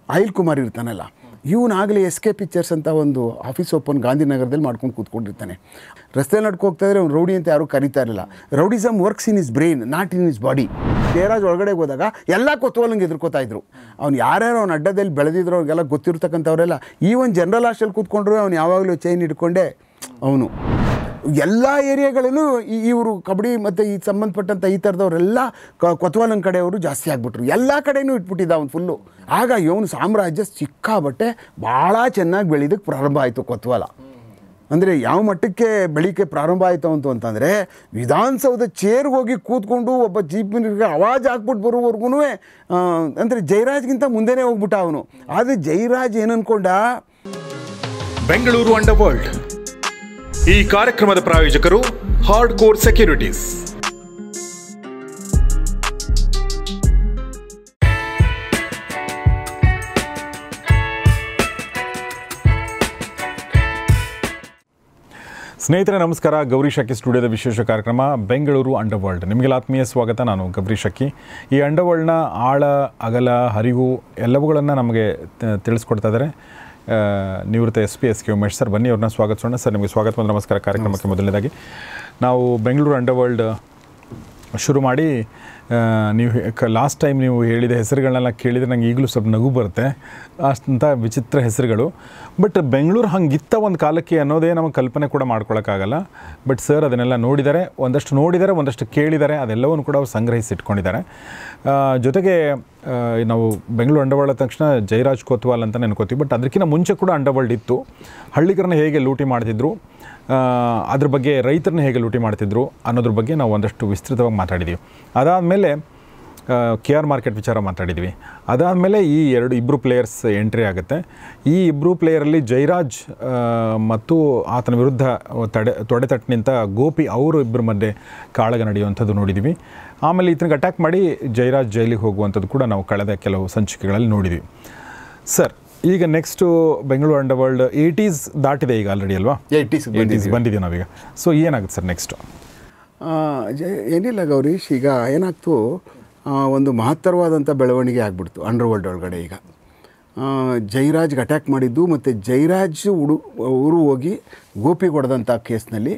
ಅನಿಲ್ ಕುಮಾರ್ ಇರ್ತಾನಲ್ಲ, ಇವನಾಗಲೇ S K pictures ಅಂತ ಒಂದು ಆಫೀಸ್ ಓಪನ್ ಗಾಂಧಿನಗರದಲ್ಲಿ ಮಾಡ್ಕೊಂಡು ಕೂತ್ಕೊಂಡಿರ್ತಾನೆ. ರಸ್ತೆಯಲ್ಲಿ ನಡ್ಕೋಗ್ತಾ ಇದ್ರೆ ಅವ್ನು ರೌಡಿ ಅಂತ ಯಾರೂ ಕರೀತಾ ಇರಲಿಲ್ಲ. Rowdyism works in his brain, not in his body. Jayaraj ಒಳಗಡೆ ಹೋದಾಗ ಎಲ್ಲ ಕೊತ್ವಾಲಂಗೆ ಎದುರ್ಕೋತಾ ಇದ್ರು. ಅವ್ನು ಯಾರ್ಯಾರು ಅವ್ನ ಅಡ್ಡದಲ್ಲಿ ಬೆಳೆದಿದ್ರು ಅವ್ರಿಗೆಲ್ಲ ಗೊತ್ತಿರ್ತಕ್ಕಂಥವರೆಲ್ಲ. ಈವನ್ ಜನರಲ್ ಹಾಸ್ಟೆಲ್ ಕೂತ್ಕೊಂಡ್ರು ಅವ್ನು ಯಾವಾಗಲೂ ಚೈನ್ ಹಿಡ್ಕೊಂಡೆ ಅವನು. ಎಲ್ಲ ಏರಿಯಾಗಳಲ್ಲೂ ಇವರು ಕಬಡ್ಡಿ ಮತ್ತು ಈ ಸಂಬಂಧಪಟ್ಟಂಥ ಈ ಥರದವರೆಲ್ಲ ಕೊತ್ವಾಲಂಗ್ ಕಡೆಯವರು ಜಾಸ್ತಿ ಆಗಿಬಿಟ್ರು. ಎಲ್ಲ ಕಡೆಯೂ ಇಟ್ಬಿಟ್ಟಿದ್ದ ಅವ್ನು ಫುಲ್ಲು. ಆಗ ಇವನು ಸಾಮ್ರಾಜ್ಯ ಸಿಕ್ಕಾಬಟ್ಟೆ ಭಾಳ ಚೆನ್ನಾಗಿ ಬೆಳೆಯೋದಕ್ಕೆ ಪ್ರಾರಂಭ ಆಯಿತು ಕೊತ್ವಾಲ. ಅಂದರೆ ಯಾವ ಮಟ್ಟಕ್ಕೆ ಬೆಳೀಕೆ ಪ್ರಾರಂಭ ಆಯಿತು ಅಂತಂದರೆ, ವಿಧಾನಸೌಧ ಚೇರ್ಗೆ ಹೋಗಿ ಕೂತ್ಕೊಂಡು ಒಬ್ಬ ಚೀಫ್ ಮಿನಿಸ್ಟರ್ಗೆ ಆವಾಜ್ ಹಾಕ್ಬಿಟ್ಟು ಬರೋವರೆಗೂ ಅಂದರೆ ಜಯರಾಜ್ಗಿಂತ ಮುಂದೆನೇ ಹೋಗ್ಬಿಟ್ಟ ಅವನು. ಆದರೆ ಜಯರಾಜ್ ಏನನ್ಕೊಂಡ, ಬೆಂಗಳೂರು ಅಂಡರ್ ವರ್ಲ್ಡ್. ಈ ಕಾರ್ಯಕ್ರಮದ ಪ್ರಾಯೋಜಕರು ಹಾರ್ಡ್ ಕೋರ್ ಸೆಕ್ಯೂರಿಟೀಸ್. ಸ್ನೇಹಿತರೆ ನಮಸ್ಕಾರ. ಗೌರಿ ಶಕ್ಕಿ ಸ್ಟುಡಿಯೋದ ವಿಶೇಷ ಕಾರ್ಯಕ್ರಮ ಬೆಂಗಳೂರು ಅಂಡರ್ ವರ್ಲ್ಡ್. ನಿಮಗೆಲ್ಲ ಆತ್ಮೀಯ ಸ್ವಾಗತ. ನಾನು ಗೌರಿ ಶಕ್ಕಿ. ಈ ಅಂಡರ್ ವರ್ಲ್ಡ್ನ ಆಳ, ಅಗಲ, ಹರಿವು ಎಲ್ಲವುಗಳನ್ನು ನಮಗೆ ತಿಳಿಸ್ಕೊಡ್ತಾ ಇದ್ದಾರೆ ನಿವೃತ್ತ SK ಉಮೇಶ್ ಸರ್. ಬನ್ನಿ ಅವ್ರನ್ನ ಸ್ವಾಗತಿಸೋಣ. ಸರ್ ನಿಮಗೆ ಸ್ವಾಗತ ಮತ್ತು ನಮಸ್ಕಾರ ಕಾರ್ಯಕ್ರಮಕ್ಕೆ. ಮೊದಲನೇದಾಗಿ ನಾವು ಬೆಂಗಳೂರು ಅಂಡರ್ ವರ್ಲ್ಡ್ ಶುರು ಮಾಡಿ ನೀವು ಲಾಸ್ಟ್ ಟೈಮ್ ನೀವು ಹೇಳಿದ ಹೆಸರುಗಳನ್ನೆಲ್ಲ ಕೇಳಿದರೆ ನನಗೆ ಈಗಲೂ ಸ್ವಲ್ಪ ನಗು ಬರುತ್ತೆ. ಅಷ್ಟಂಥ ವಿಚಿತ್ರ ಹೆಸರುಗಳು. ಬಟ್ ಬೆಂಗಳೂರು ಹಂಗಿತ್ತ ಒಂದು ಕಾಲಕ್ಕೆ ಅನ್ನೋದೇ ನಮಗೆ ಕಲ್ಪನೆ ಕೂಡ ಮಾಡ್ಕೊಳಕ್ಕಾಗಲ್ಲ. ಬಟ್ ಸರ್ ಅದನ್ನೆಲ್ಲ ನೋಡಿದ್ದಾರೆ, ಒಂದಷ್ಟು ಕೇಳಿದ್ದಾರೆ, ಅದೆಲ್ಲವನ್ನು ಕೂಡ ಅವ್ರು ಸಂಗ್ರಹಿಸಿಟ್ಕೊಂಡಿದ್ದಾರೆ. ಜೊತೆಗೆ ನಾವು ಬೆಂಗಳೂರು ಅಂಡರ್ ವರ್ಲ್ಡ್ ತಕ್ಷಣ ಜಯರಾಜ್ ಕೊತ್ವಾಲ್ ಅಂತ ನೆನ್ಕೋತೀವಿ. ಬಟ್ ಅದಕ್ಕಿಂತ ಮುಂಚೆ ಕೂಡ ಅಂಡರ್ ವರ್ಲ್ಡ್ ಇತ್ತು. ಹಳ್ಳಿಗರನ್ನ ಹೇಗೆ ಲೂಟಿ ಮಾಡ್ತಿದ್ರು, ಅದ್ರ ಬಗ್ಗೆ ರೈತರನ್ನ ಹೇಗೆ ಲೂಟಿ ಮಾಡ್ತಿದ್ರು ಅನ್ನೋದ್ರ ಬಗ್ಗೆ ನಾವು ಒಂದಷ್ಟು ವಿಸ್ತೃತವಾಗಿ ಮಾತಾಡಿದ್ದೀವಿ. ಅದಾದಮೇಲೆ KR ಮಾರ್ಕೆಟ್ ವಿಚಾರ ಮಾತಾಡಿದ್ವಿ. ಅದಾದಮೇಲೆ ಇಬ್ಬರು ಪ್ಲೇಯರ್ಸ್ ಎಂಟ್ರಿ ಆಗುತ್ತೆ. ಈ ಇಬ್ಬರು ಪ್ಲೇಯರಲ್ಲಿ ಜಯರಾಜ್ ಮತ್ತು ಆತನ ವಿರುದ್ಧ ತೊಡೆತಟ್ಟು ನಿಂತ ಗೋಪಿ ಅವರು ಇಬ್ಬರ ಮಧ್ಯೆ ಕಾಳಗ ನಡೆಯುವಂಥದ್ದು ನೋಡಿದ್ವಿ. ಆಮೇಲೆ ಈತನಿಗೆ ಅಟ್ಯಾಕ್ ಮಾಡಿ ಜಯರಾಜ್ ಜೈಲಿಗೆ ಹೋಗುವಂಥದ್ದು ಕೂಡ ನಾವು ಕಳೆದ ಕೆಲವು ಸಂಚಿಕೆಗಳಲ್ಲಿ ನೋಡಿದ್ವಿ. ಸರ್, ಈಗ next Bengaluru under world 80s ದಾಟಿದೆ ಈಗ ಆಲ್ರೆಡಿ ಅಲ್ವಾ? 80s ಬಂದಿದ್ದೀವಿ ನಾವೀಗ. ಸೊ ಏನಾಗುತ್ತೆ ಸರ್ ನೆಕ್ಸ್ಟು? ಏನಿಲ್ಲ ಗೌರೀಶ್, ಈಗ ಏನಾಗ್ತು, ಒಂದು ಮಹತ್ತರವಾದಂಥ ಬೆಳವಣಿಗೆ ಆಗಿಬಿಡ್ತು ಅಂಡರ್ ವರ್ಲ್ಡ್ ಒಳಗಡೆ. ಈಗ ಜಯರಾಜ್ಗೆ ಅಟ್ಯಾಕ್ ಮಾಡಿದ್ದು ಮತ್ತು ಜಯರಾಜ್ ಊರು ಹೋಗಿ ಗೋಪಿಗೆ ಹೊಡೆದಂಥ ಕೇಸ್ನಲ್ಲಿ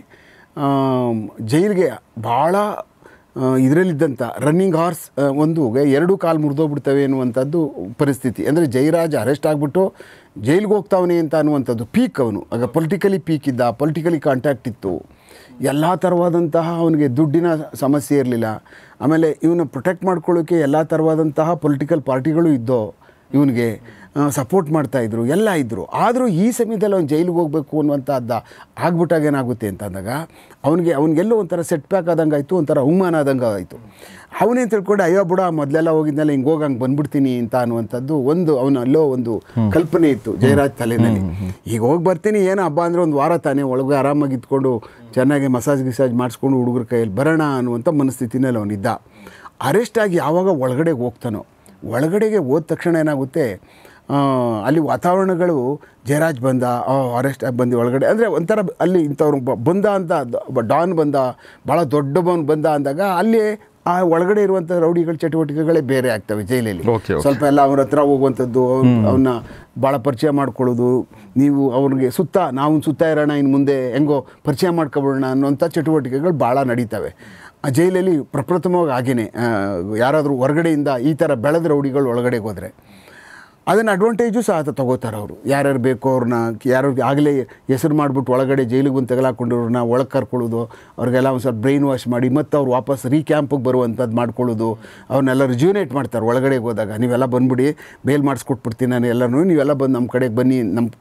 ಜೈಲಿಗೆ ಭಾಳ ಇದರಲ್ಲಿದ್ದಂಥ ರನ್ನಿಂಗ್ ಹಾರ್ಸ್ ಎರಡು ಕಾಲು ಮುರಿದೋಗ್ಬಿಡ್ತವೆ ಅನ್ನುವಂಥದ್ದು ಪರಿಸ್ಥಿತಿ. ಅಂದರೆ ಜಯರಾಜ್ ಅರೆಸ್ಟ್ ಆಗಿಬಿಟ್ಟು ಜೈಲಿಗೆ ಹೋಗ್ತಾವನೆ ಅಂತ ಅನ್ನುವಂಥದ್ದು ಪೀಕ್. ಅವನು ಆಗ ಪೊಲಿಟಿಕಲಿ ಪೀಕ್ ಇದ್ದ, ಪೊಲಿಟಿಕಲಿ ಕಾಂಟ್ಯಾಕ್ಟ್ ಇತ್ತು, ಎಲ್ಲ ಥರವಾದಂತಹ ಅವನಿಗೆ ದುಡ್ಡಿನ ಸಮಸ್ಯೆ ಇರಲಿಲ್ಲ. ಆಮೇಲೆ ಇವನ್ನ ಪ್ರೊಟೆಕ್ಟ್ ಮಾಡ್ಕೊಳ್ಳೋಕ್ಕೆ ಎಲ್ಲ ಥರವಾದಂತಹ ಪೊಲಿಟಿಕಲ್ ಪಾರ್ಟಿಗಳು ಇದ್ದೋ, ಇವನಿಗೆ ಸಪೋರ್ಟ್ ಮಾಡ್ತಾಯಿದ್ರು, ಎಲ್ಲ ಇದ್ದರು. ಆದರೂ ಈ ಸಮಯದಲ್ಲಿ ಅವ್ನು ಜೈಲಿಗೆ ಹೋಗಬೇಕು ಅನ್ನುವಂಥದ್ದು ಆಗ್ಬಿಟ್ಟಾಗ ಏನಾಗುತ್ತೆ ಅಂತಂದಾಗ ಅವನಿಗೆಲ್ಲೋ ಒಂಥರ ಸೆಟ್ ಬ್ಯಾಕ್ ಆದಂಗೆ ಆಯಿತು, ಒಂಥರ ಅವಮಾನ ಆದಂಗೆ ಆಯಿತು. ಅವನೇನು ತಿಳ್ಕೊಂಡು ಅಯ್ಯೋ ಬಿಡ ಮೊದಲೆಲ್ಲ ಹೋಗಿದ್ನೆಲ್ಲ ಹಿಂಗೆ ಹಂಗೆ ಬಂದ್ಬಿಡ್ತೀನಿ ಅಂತ ಅನ್ನುವಂಥದ್ದು ಅವನಲ್ಲೋ ಒಂದು ಕಲ್ಪನೆ ಇತ್ತು ಜಯರಾಜ್ ತಲೆಯಲ್ಲಿ. ಈಗ ಹೋಗಿ ಬರ್ತೀನಿ, ಏನೋ ಹಬ್ಬ ಅಂದರೆ ಒಂದು ವಾರ ತಾನೇ ಒಳಗೆ ಆರಾಮಾಗಿ ಇದ್ಕೊಂಡು ಚೆನ್ನಾಗಿ ಗಿಸಾಜ್ ಮಾಡಿಸ್ಕೊಂಡು ಹುಡುಗರ ಕೈಯಲ್ಲಿ ಬರೋಣ ಅನ್ನುವಂಥ ಮನಸ್ಥಿತಿನಲ್ಲಿ ಅವನಿದ್ದ. ಅರೆಸ್ಟ್ ಆಗಿ ಯಾವಾಗ ಒಳಗಡೆಗೆ ಹೋಗ್ತಾನೋ, ಒಳಗಡೆಗೆ ಹೋದ ತಕ್ಷಣ ಏನಾಗುತ್ತೆ, ಅಲ್ಲಿ ವಾತಾವರಣಗಳು ಜಯರಾಜ್ ಬಂದ, ಅರೆಸ್ಟ್ ಆಗಿ ಬಂದು ಒಳಗಡೆ ಅಂದರೆ ಒಂಥರ ಅಲ್ಲಿ ಇಂಥವ್ರು ಬಂದ ಅಂತ, ಡಾನ್ ಬಂದ, ಭಾಳ ದೊಡ್ಡವನು ಬಂದ ಅಂದಾಗ ಅಲ್ಲಿ ಆ ಒಳಗಡೆ ಇರುವಂಥ ರೌಡಿಗಳ ಚಟುವಟಿಕೆಗಳೇ ಬೇರೆ ಆಗ್ತವೆ ಜೈಲಲ್ಲಿ. ಸ್ವಲ್ಪ ಎಲ್ಲ ಅವ್ರ ಹತ್ರ ಹೋಗುವಂಥದ್ದು, ಅವನ್ನ ಭಾಳ ಪರಿಚಯ ಮಾಡ್ಕೊಳ್ಳೋದು, ನೀವು ಅವ್ರಿಗೆ ನಾವು ಸುತ್ತ ಇರೋಣ, ಇನ್ನು ಮುಂದೆ ಹೆಂಗೋ ಪರಿಚಯ ಮಾಡ್ಕೊಬಿಡೋಣ ಅನ್ನೋಂಥ ಚಟುವಟಿಕೆಗಳು ಭಾಳ ನಡೀತವೆ ಆ ಜೈಲಲ್ಲಿ. ಪ್ರಪ್ರಥಮವಾಗಿ ಹಾಗೇ ಯಾರಾದರೂ ಹೊರಗಡೆಯಿಂದ ಈ ಥರ ಬೆಳೆದ ರೌಡಿಗಳು ಒಳಗಡೆಗೆ ಹೋದರೆ ಅದನ್ನು ಅಡ್ವಾಂಟೇಜು ಸಹ ತೊಗೋತಾರೆ ಅವರು. ಯಾರ್ಯಾರು ಬೇಕೋ ಅವ್ರನ್ನ, ಯಾರಿಗೆ ಆಗಲೇ ಹೆಸರು ಮಾಡಿಬಿಟ್ಟು ಒಳಗಡೆ ಜೈಲಿಗೆ ಬಂದು ತೆಗೆಲಾಕೊಂಡಿರೋರನ್ನ ಒಳಗೆ ಕರ್ಕೊಳ್ಳೋದು, ಅವ್ರಿಗೆಲ್ಲ ಒಂದು ಸ್ವಲ್ಪ ಬ್ರೈನ್ ವಾಶ್ ಮಾಡಿ ಮತ್ತು ಅವ್ರು ವಾಪಸ್ ಕ್ಯಾಂಪಿಗೆ ಬರುವಂಥದ್ದು ಮಾಡ್ಕೊಳ್ಳೋದು, ಅವ್ರನ್ನೆಲ್ಲ ರಿಜ್ಯೂನೇಟ್ ಮಾಡ್ತಾರೆ. ಒಳಗಡೆಗೆ ಹೋದಾಗ ನೀವೆಲ್ಲ ಬಂದುಬಿಡಿ, ಬೇಲ್ ಮಾಡಿಸ್ಕೊಟ್ಬಿಡ್ತೀನಿ ನಾನು ಎಲ್ಲರೂ, ನೀವೆಲ್ಲ ಬಂದು ನಮ್ಮ ಕಡೆಗೆ ಬನ್ನಿ,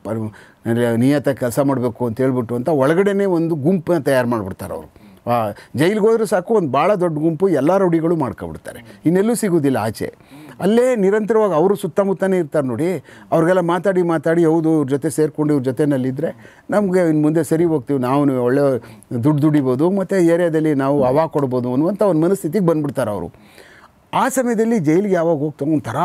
ನಮ್ಮ ನಿಯತ್ತಾಗಿ ಕೆಲಸ ಮಾಡಬೇಕು ಅಂತ ಹೇಳ್ಬಿಟ್ಟು ಅಂತ ಒಳಗಡೆ ಒಂದು ಗುಂಪನ್ನ ತಯಾರು ಮಾಡಿಬಿಡ್ತಾರೆ ಅವರು. ಜೈಲಿಗೆ ಹೋದರೂ ಸಾಕು, ಒಂದು ಭಾಳ ದೊಡ್ಡ ಗುಂಪು ಎಲ್ಲ ರೌಡಿಗಳು ಮಾಡ್ಕೊಬಿಡ್ತಾರೆ, ಇನ್ನೆಲ್ಲೂ ಸಿಗೋದಿಲ್ಲ ಆಚೆ. ಅಲ್ಲೇ ನಿರಂತರವಾಗಿ ಅವರು ಸುತ್ತಮುತ್ತನೇ ಇರ್ತಾರೆ ನೋಡಿ. ಅವ್ರಿಗೆಲ್ಲ ಮಾತಾಡಿ ಹೌದು ಇವ್ರ ಜೊತೆ ಸೇರಿಕೊಂಡು ಇವ್ರ ಜೊತೆಯಲ್ಲಿದ್ದರೆ ನಮಗೆ ಇನ್ನು ಮುಂದೆ ಸರಿ ಹೋಗ್ತೀವಿ, ನಾವು ಒಳ್ಳೆ ದುಡ್ಡು ದುಡಿಬೋದು ಮತ್ತು ಏರಿಯಾದಲ್ಲಿ ನಾವು ಹವಾ ಕೊಡ್ಬೋದು ಅನ್ನುವಂಥ ಒಂದು ಮನಸ್ಥಿತಿಗೆ ಬಂದುಬಿಡ್ತಾರೆ ಅವರು. ಆ ಸಮಯದಲ್ಲಿ ಜೈಲಿಗೆ ಯಾವಾಗ ಹೋಗ್ತಾನೆ ಒಂಥರ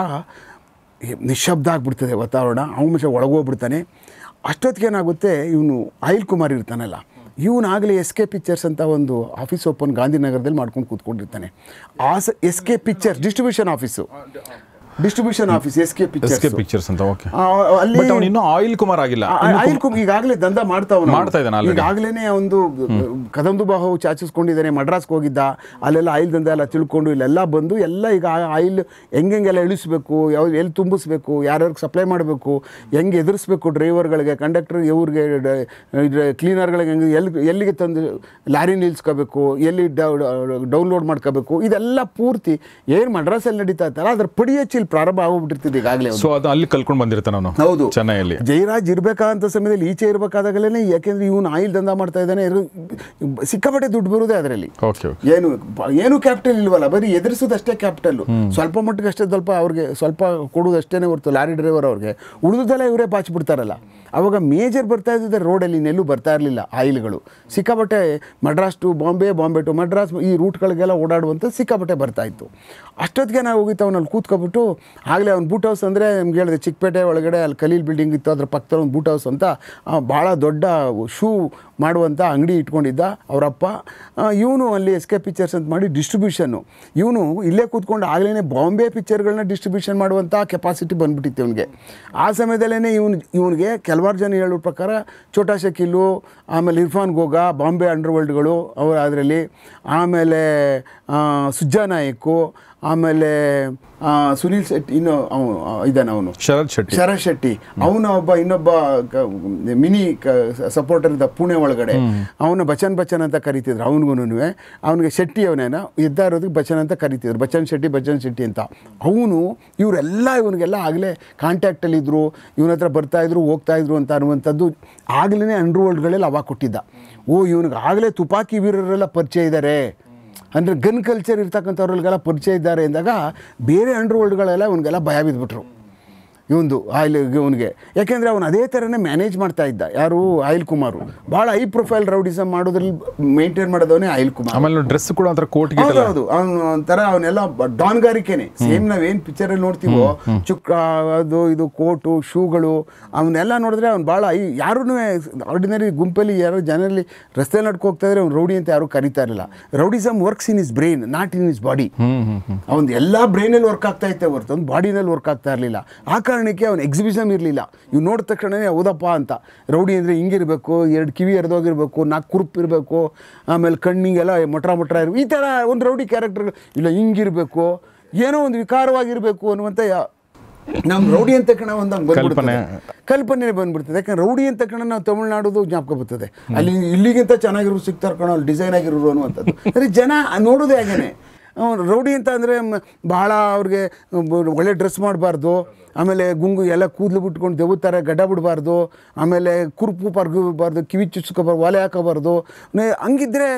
ನಿಶ್ಶಬ್ದ ಆಗಿಬಿಡ್ತದೆ ವಾತಾವರಣ. ಅವನು ಒಳಗೋಗ್ಬಿಡ್ತಾನೆ. ಅಷ್ಟೊತ್ತಿಗೆ ಏನಾಗುತ್ತೆ, ಇವನು ಅನಿಲ್ ಕುಮಾರ್ ಇರ್ತಾನಲ್ಲ, ಇವನಾಗಲೇ SK ಪಿಕ್ಚರ್ಸ್ ಅಂತ ಒಂದು ಆಫೀಸ್ ಓಪನ್ ಗಾಂಧಿನಗರದಲ್ಲಿ ಮಾಡ್ಕೊಂಡು ಕೂತ್ಕೊಂಡಿರ್ತಾನೆ. SK pictures distribution office. Distribution office S K pictures ಅಂತ. ಓಕೆ. ಅಲ್ಲಿ ಬಟ್ ಅವನು ಇನ್ನೂ ಆಯಿಲ್ ಕುಮಾರ್ ಆಗಿಲ್ಲ. ಈಗಾಗಲೇ ದಂಧ ಮಾಡ್ತಾ ಇದ್ದಾನೆ. ಈಗಾಗಲೇ ಒಂದು ಕದಂದು ಬಾಹು ಚಾಚಿಸ್ಕೊಂಡಿದ್ದಾನೆ. ಮಡ್ರಾಸ್ಗೆ ಹೋಗಿದ್ದ, ಅಲ್ಲೆಲ್ಲ ಆಯಿಲ್ ದಂಧ ಎಲ್ಲ ತಿಳ್ಕೊಂಡು ಇಲ್ಲೆಲ್ಲ ಬಂದು ಎಲ್ಲ ಈಗ ಆಯಿಲ್ ಹೆಂಗೆಲ್ಲ ಇಳಿಸ್ಬೇಕು, ಎಲ್ಲಿ ತುಂಬಿಸ್ಬೇಕು, ಯಾರ್ಯಾರಿಗೆ ಸಪ್ಲೈ ಮಾಡಬೇಕು, ಹೆಂಗೆ ಎದುರಿಸ್ಬೇಕು, ಡ್ರೈವರ್ಗಳಿಗೆ, ಕಂಡಕ್ಟರ್, ಇವ್ರಿಗೆ ಕ್ಲೀನರ್ಗಳಿಗೆ ಎಲ್ಲಿಗೆ ತಂದು ಲಾರಿ ನಿಲ್ಸ್ಕೋಬೇಕು, ಎಲ್ಲಿ ಡೌನ್ಲೋಡ್ ಮಾಡ್ಕೋಬೇಕು, ಇದೆಲ್ಲ ಪೂರ್ತಿ ಏನು ಮಡ್ರಾಸಲ್ಲಿ ನಡೀತಾ ಇತ್ತಲ್ಲ ಅದ್ರ ಪಡಿ ಹೆಚ್ಚಿ ಪ್ರಾರಂಭ ಆಗೋಗ್ಬಿಟ್ಟಿರ್ತದೆ ಈಗಾಗಲೇ. ಸೊ ಅದು ಅಲ್ಲಿ ಕಲ್ಕೊಂಡು ಬಂದಿರ್ತಾನೆ ಅವನು. ಹೌದು, ಚೆನ್ನೈಯಲ್ಲಿ. ಜಯರಾಜ್ ಇರಬೇಕಾದಂಥ ಸಮಯದಲ್ಲಿ ಈಚೆ ಇರಬೇಕಾದಾಗಲೇ, ಯಾಕೆಂದ್ರೆ ಇವನು ಆಯಿಲ್ ದಂಧ ಮಾಡ್ತಾ ಇದ್ದಾನೆ, ಸಿಕ್ಕಾಪಟ್ಟೆ ದುಡ್ಡು ಬರುವುದೇ ಅದರಲ್ಲಿ. ಏನು ಕ್ಯಾಪಿಟಲ್ ಇಲ್ವಲ್ಲ, ಬರೀ ಎದುರಿಸೋದಷ್ಟೇ ಕ್ಯಾಪಿಟಲ್, ಸ್ವಲ್ಪ ಮಟ್ಟಿಗೆ ಅಷ್ಟೇ, ಸ್ವಲ್ಪ ಅವ್ರಿಗೆ ಸ್ವಲ್ಪ ಕೊಡೋದಷ್ಟೇ ಹೊರತು ಲಾರಿ ಡ್ರೈವರ್ ಅವ್ರಿಗೆ ಉಳಿದೆಲ್ಲ ಇವರೇ ಬಾಚಿಬಿಡ್ತಾರಲ್ಲ. ಅವಾಗ ಮೇಜರ್ ಬರ್ತಾ ಇದ್ದಿದ್ದೆ ರೋಡಲ್ಲಿ, ಇನ್ನೆಲ್ಲೂ ಬರ್ತಾ ಇರಲಿಲ್ಲ ಆಯಿಲ್ಗಳು. ಸಿಕ್ಕಾಪಟ್ಟೆ ಮಡ್ರಾಸ್ ಟು ಬಾಂಬೆ, ಬಾಂಬೆ ಟು ಮಡ್ರಾಸ್, ಈ ರೂಟ್ಗಳಿಗೆಲ್ಲ ಓಡಾಡುವಂಥ ಸಿಕ್ಕಾಪಟ್ಟೆ ಬರ್ತಾಯಿತ್ತು. ಅಷ್ಟೊತ್ತಿಗೆ ನಾವು ಹೋಗಿತ್ತು ಅವನಲ್ಲಿ ಕೂತ್ಕೊಬಿಟ್ಟು, ಆಗಲೇ ಅವ್ನು ಬೂಟ್ ಹೌಸ್ ಅಂದರೆ ನಿಮ್ಗೆ ಹೇಳಿದೆ, ಚಿಕ್ಕಪೇಟೆ ಒಳಗಡೆ ಅಲ್ಲಿ ಕಲೀಲ್ ಬಿಲ್ಡಿಂಗ್ ಇತ್ತು, ಅದ್ರ ಪಕ್ಕದಲ್ಲಿ ಒಂದು ಬೂಟ್ ಹೌಸ್ ಅಂತ ಭಾಳ ದೊಡ್ಡ ಶೂ ಮಾಡುವಂಥ ಅಂಗಡಿ ಇಟ್ಕೊಂಡಿದ್ದ ಅವರಪ್ಪ. ಇವನು ಅಲ್ಲಿ ಎಸ್ಕೆ ಪಿಕ್ಚರ್ಸ್ ಅಂತ ಮಾಡಿ ಡಿಸ್ಟ್ರಿಬ್ಯೂಷನ್ನು, ಇವನು ಇಲ್ಲೇ ಕೂತ್ಕೊಂಡು ಆಗಲೇ ಬಾಂಬೆ ಪಿಕ್ಚರ್ಗಳನ್ನ ಡಿಸ್ಟ್ರಿಬ್ಯೂಷನ್ ಮಾಡುವಂಥ ಕೆಪಾಸಿಟಿ ಬಂದುಬಿಟ್ಟಿತ್ತು ಇವನಿಗೆ. ಆ ಸಮಯದಲ್ಲೇ ಇವನಿಗೆ ಕೆಲವಾರು ಜನ ಹೇಳೋ ಪ್ರಕಾರ ಛೋಟಾ ಶಕೀಲು, ಆಮೇಲೆ ಇರ್ಫಾನ್ ಗೋಗಾ, ಬಾಂಬೆ ಅಂಡರ್ವರ್ಲ್ಡ್ಗಳು ಅವರು ಅದರಲ್ಲಿ, ಆಮೇಲೆ ಸುಜ್ಜಾ ನಾಯಕು, ಆಮೇಲೆ ಸುನೀಲ್ ಶೆಟ್ಟಿ, ಇನ್ನೂ ಇದ್ದಾನೆ ಅವನು ಶರತ್ ಶೆಟ್ಟಿ, ಅವನ ಇನ್ನೊಬ್ಬ ಮಿನಿ ಸಪೋರ್ಟರ್ ಇದ್ದ ಪುಣೆ ಒಳಗಡೆ, ಅವನ ಬಚ್ಚನ್ ಅಂತ ಕರಿತಿದ್ರು. ಅವನಿಗೆ ಶೆಟ್ಟಿ ಅವನೇನ ಇದ್ದ ಇರೋದಕ್ಕೆ ಬಚ್ಚನ್ ಅಂತ ಕರಿತಿದ್ರು, ಬಚ್ಚನ್ ಶೆಟ್ಟಿ ಅಂತ. ಇವನಿಗೆಲ್ಲ ಆಗಲೇ ಕಾಂಟ್ಯಾಕ್ಟಲ್ಲಿದ್ದರು, ಇವನ ಹತ್ರ ಬರ್ತಾಯಿದ್ರು ಹೋಗ್ತಾಯಿದ್ರು ಅಂತ ಅನ್ನುವಂಥದ್ದು ಆಗಲೇ ಅಂಡರ್ವರ್ಲ್ಡ್ಗಳೆಲ್ಲ ಅವಾಗ ಕೊಟ್ಟಿದ್ದ. ಇವನಿಗೆ ಆಗಲೇ ತುಪಾಕಿ ವೀರರೆಲ್ಲ ಪರಿಚಯ ಇದ್ದಾರೆ, ಅಂದರೆ ಗನ್ ಕಲ್ಚರ್ ಇರ್ತಕ್ಕಂಥವ್ರಿಗೆಲ್ಲ ಪರಿಚಯ ಇದ್ದಾರೆ ಅಂದಾಗ ಬೇರೆ ಅಂಡರ್ವರ್ಲ್ಡ್ಗಳೆಲ್ಲ ಇವನಿಗೆಲ್ಲ ಭಯ ಬಿದ್ದುಬಿಟ್ರು ಇವನಿಗೆ. ಯಾಕೆಂದರೆ ಅವನು ಅದೇ ಥರನೇ ಮ್ಯಾನೇಜ್ ಮಾಡ್ತಾ ಇದ್ದ. ಯಾರು? ಆಯಿಲ್ ಕುಮಾರು. ಭಾಳ ಹೈ ಪ್ರೊಫೈಲ್ ರೌಡಿಸಮ್ ಮಾಡೋದ್ರಲ್ಲಿ ಮೇಂಟೈನ್ ಮಾಡೋದವನೇ ಆಯಿಲ್ ಕುಮಾರ್. ಆಮೇಲೆ ಡ್ರೆಸ್ ಕೂಡ ಒಂಥರ ಕೋಟ್. ಹೌದು, ಅವನು ಒಂಥರ ಅವನ್ನೆಲ್ಲ ಡಾನ್ಗಾರಿಕೆನೆ. ಸೇಮ್ ನಾವೇನು ಪಿಕ್ಚರಲ್ಲಿ ನೋಡ್ತೀವೋ, ಚುಕ್ಕ ಅದು ಇದು ಕೋಟು ಶೂಗಳು, ಅವನ್ನೆಲ್ಲ ನೋಡಿದ್ರೆ ಅವ್ನು ಭಾಳ ಯಾರೂ ಆರ್ಡಿನರಿ ಗುಂಪಲ್ಲಿ ಯಾರೋ ಜನರಲ್ಲಿ ರಸ್ತೆ ನಡ್ಕೋಗ್ತಾ ಇದ್ರೆ ಅವ್ನು ರೌಡಿ ಅಂತ ಯಾರು ಕರೀತಾ ಇರಲಿಲ್ಲ. Rowdyism works in his brain, not in his body. ಅವನು ಎಲ್ಲ ಬ್ರೈನಲ್ಲಿ ವರ್ಕ್ ಆಗ್ತಾ ಇತ್ತೆ ಹೊರತು ಅವ್ನು ಬಾಡಿನಲ್ಲಿ ವರ್ಕ್ ಆಗ್ತಾ ಇರಲಿಲ್ಲ. ಆ ಕಾರಣಕ್ಕೆ ಅವನು ಎಕ್ಸಿಬಿಷನ್ ಇರಲಿಲ್ಲ. ಇವು ನೋಡಿದ ತಕ್ಷಣವೇ ಹೌದಪ್ಪ ಅಂತ. ರೌಡಿ ಅಂದರೆ ಹಿಂಗಿರಬೇಕು, 2 ಕಿವಿ ಎರೆದೋಗಿರ್ಬೇಕು, 4 ಕುರುಪ್ ಇರಬೇಕು, ಆಮೇಲೆ ಕಣ್ಣಿಗೆಲ್ಲ ಮೊಟ್ರ ಇರಬೇಕು, ಈ ಥರ ಒಂದು ರೌಡಿ ಕ್ಯಾರೆಕ್ಟರ್ ಇಲ್ಲ, ಹಿಂಗಿರಬೇಕು, ಏನೋ ಒಂದು ವಿಕಾರವಾಗಿರಬೇಕು ಅನ್ನುವಂಥ ನಮ್ಮ ರೌಡಿ ಅಂತ ತಕ್ಷಣ ಒಂದು ಕಲ್ಪನೆ ಬಂದ್ಬಿಡ್ತದೆ. ಯಾಕಂದ್ರೆ ರೌಡಿ ಅಂತ ತಕ್ಷಣ ನಾವು ತಮಿಳ್ನಾಡುದು ಜ್ಞಾಪಕ ಬರ್ತದೆ. ಅಲ್ಲಿ ಇಲ್ಲಿಗಿಂತ ಚೆನ್ನಾಗಿರೋ ಸಿಗ್ತಾರೆ ಕಣೋ, ಅಲ್ಲಿ ಡಿಸೈನ್ ಆಗಿರೋರು ಅನ್ನುವಂಥದ್ದು. ಸರಿ, ಜನ ನೋಡೋದೇ ಹಾಗೇನೆ. ರೌಡಿ ಅಂತ ಅಂದರೆ ಭಾಳ ಅವ್ರಿಗೆ ಒಳ್ಳೆ ಡ್ರೆಸ್ ಮಾಡಬಾರ್ದು, ಆಮೇಲೆ ಗುಂಗು ಎಲ್ಲ ಕೂದಲು ಬಿಟ್ಕೊಂಡು ದೆವ್ತಾರೆ ಗಡ್ಡ ಬಿಡಬಾರ್ದು, ಆಮೇಲೆ ಕುರುಪು ಪರ್ಗಬಾರ್ದು, ಕಿವಿ ಚುಚ್ಕೋಬಾರ್ದು, ಒಲೆ ಹಾಕೋಬಾರ್ದು. ಹಂಗಿದ್ರೆ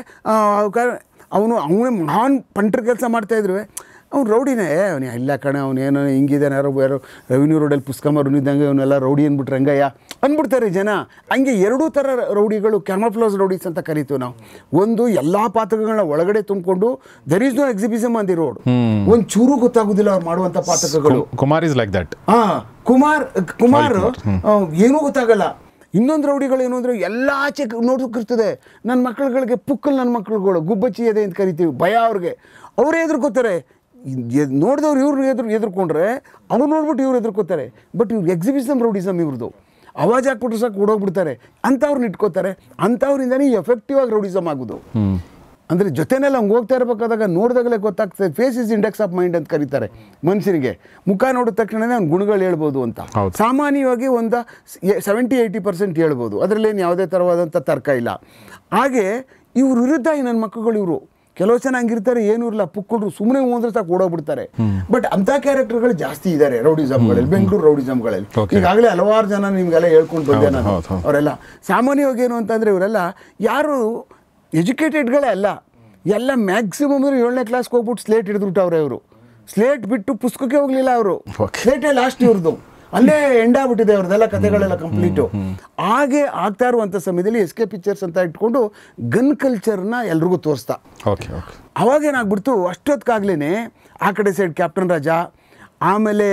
ಅವನೇ ಮಹಾನ್ ಪಂಟ್ರ ಕೆಲಸ ಮಾಡ್ತಾಯಿದ್ರು. ಅವ್ನು ರೌಡಿನೇ, ಅವನು ಇಲ್ಲ ಕಣೆ, ಅವನೇನೋ ಹಿಂಗಿದ್ದಾನೆ, ಯಾರೋ ರೆವಿನ್ಯೂ ರೋಡಲ್ಲಿ ಪುಸ್ತಕ ಮರುನಿದ್ದಂಗೆ ಅವನ್ನೆಲ್ಲ ರೌಡಿ ಅಂದ್ಬಿಟ್ರೆ ರಂಗಯ್ಯ ಅಂದ್ಬಿಡ್ತಾರೆ ಜನ. ಹಂಗೆ 2 ಥರ ರೌಡಿಗಳು, ಕ್ಯಾಮಫ್ಲೋಸ್ ರೌಡೀಸ್ ಅಂತ ಕರಿತೀವಿ ನಾವು. ಒಂದು ಎಲ್ಲ ಪಾತ್ರಗಳನ್ನ ಒಳಗಡೆ ತುಂಬಿಕೊಂಡು there is no exhibition on the road, ಒಂದು ಚೂರು ಗೊತ್ತಾಗೋದಿಲ್ಲ ಅವ್ರು ಮಾಡುವಂಥ ಪಾತ್ರಗಳು. Kumar is like that. Kumar ಏನೂ ಗೊತ್ತಾಗಲ್ಲ. ಇನ್ನೊಂದು ರೌಡಿಗಳು ಏನು ಅಂದರೆ ಎಲ್ಲ ಆಚೆ ನೋಡೋಕ್ಕಿರ್ತದೆ. ನನ್ನ ಮಕ್ಕಳುಗಳಿಗೆ ಪುಕ್ಕಲ್, ನನ್ನ ಮಕ್ಕಳುಗಳು ಗುಬ್ಬಚ್ಚಿ ಎದೆ ಅಂತ ಕರಿತೀವಿ, ಭಯ ಅವ್ರಿಗೆ. ಅವರೇ ಎದುರ್ಕೋತಾರೆ. ನೋಡಿದವ್ರು ಇವ್ರು ಎದುರ್ಕೊಂಡ್ರೆ ಅವ್ರು ನೋಡ್ಬಿಟ್ಟು ಇವ್ರು ಎದುರ್ಕೋತಾರೆ. ಬಟ್ ಇವ್ರು ಎಕ್ಸಿಬಿಷನ್ ರೌಡಿಸಮ್ ಇವ್ರದ್ದು. ಅವಾಜ್ ಹಾಕ್ಬಿಟ್ರೆ ಸಾಕು ಓಡೋಗ್ಬಿಡ್ತಾರೆ. ಅಂಥವ್ರನ್ನ ಇಟ್ಕೋತಾರೆ. ಅಂಥವ್ರಿಂದನೇ ಎಫೆಕ್ಟಿವ್ ಆಗಿ ರೌಡಿಸಮ್ ಆಗೋದು. ಅಂದರೆ ಜೊತೆನೆಲ್ಲ ಹಂಗೆ ಹೋಗ್ತಾ ಇರಬೇಕಾದಾಗ ನೋಡಿದಾಗಲೇ ಗೊತ್ತಾಗ್ತದೆ. Face is index of mind ಅಂತ ಕರೀತಾರೆ ಮನುಷ್ಯನಿಗೆ. ಮುಖ ನೋಡಿದ ತಕ್ಷಣವೇ ಅವ್ನು ಗುಣಗಳು ಹೇಳ್ಬೋದು ಅಂತ. ಸಾಮಾನ್ಯವಾಗಿ ಒಂದು 70-80% ಹೇಳ್ಬೋದು, ಅದರಲ್ಲೇನು ಯಾವುದೇ ಥರವಾದಂಥ ತರ್ಕ ಇಲ್ಲ. ಹಾಗೆ ಇವ್ರ ವಿರುದ್ಧ ನನ್ನ ಮಕ್ಕಳುಗಳು ಇವರು ಕೆಲವು ಜನ ಹಂಗಿರ್ತಾರೆ, ಏನೂ ಇಲ್ಲ, ಪುಕ್ಕರು ಸುಮ್ಮನೆ ಹೋದ್ರೆ ಸಾಕು ಓಡೋಗ್ಬಿಡ್ತಾರೆ. ಬಟ್ ಅಂಥ ಕ್ಯಾರೆಕ್ಟರ್ಗಳು ಜಾಸ್ತಿ ಇದ್ದಾರೆ ರೌಡಿಸಮ್ಗಳಲ್ಲಿ, ಬೆಂಗಳೂರು ರೌಡಿಸಮ್ಗಳಲ್ಲಿ. ಈಗಾಗಲೇ ಹಲವಾರು ಜನ ನಿಮಗೆಲ್ಲ ಹೇಳ್ಕೊಂಡು ಬಂದೆ ನಾನು. ಅವರೆಲ್ಲ ಸಾಮಾನ್ಯವಾಗಿ ಏನು ಅಂತಂದರೆ ಇವರೆಲ್ಲ ಯಾರು ಎಜುಕೇಟೆಡ್ಗಳೇ ಅಲ್ಲ, ಎಲ್ಲ ಮ್ಯಾಕ್ಸಿಮಮ್ 7ನೇ ಕ್ಲಾಸ್ಗೆ ಹೋಗ್ಬಿಟ್ಟು ಸ್ಲೇಟ್ ಹಿಡಿದ್ಬಿಟ್ಟವ್ರೆ ಇವರು. ಸ್ಲೇಟ್ ಬಿಟ್ಟು ಪುಸ್ತಕಕ್ಕೆ ಹೋಗಲಿಲ್ಲ ಅವರು, ಸ್ಲೇಟೇ ಲಾಸ್ಟ್ ಇವ್ರದ್ದು. ಅಲ್ಲೇ ಎಂಡಾಗ್ಬಿಟ್ಟಿದೆ ಅವ್ರದ್ದೆಲ್ಲ ಕಥೆಗಳೆಲ್ಲ ಕಂಪ್ಲೀಟು. ಹಾಗೆ ಆಗ್ತಾ ಇರುವಂಥ ಸಮಯದಲ್ಲಿ ಎಸ್ಕೆ ಪಿಕ್ಚರ್ಸ್ ಅಂತ ಇಟ್ಕೊಂಡು ಗನ್ ಕಲ್ಚರ್ನ ಎಲ್ರಿಗೂ ತೋರಿಸ್ತಾ. ಅವಾಗೇನಾಗ್ಬಿಡ್ತು, ಅಷ್ಟೊತ್ತಿಗಾಗ್ಲೇ ಆ ಕಡೆ ಸೈಡ್ ಕ್ಯಾಪ್ಟನ್ ರಾಜ, ಆಮೇಲೆ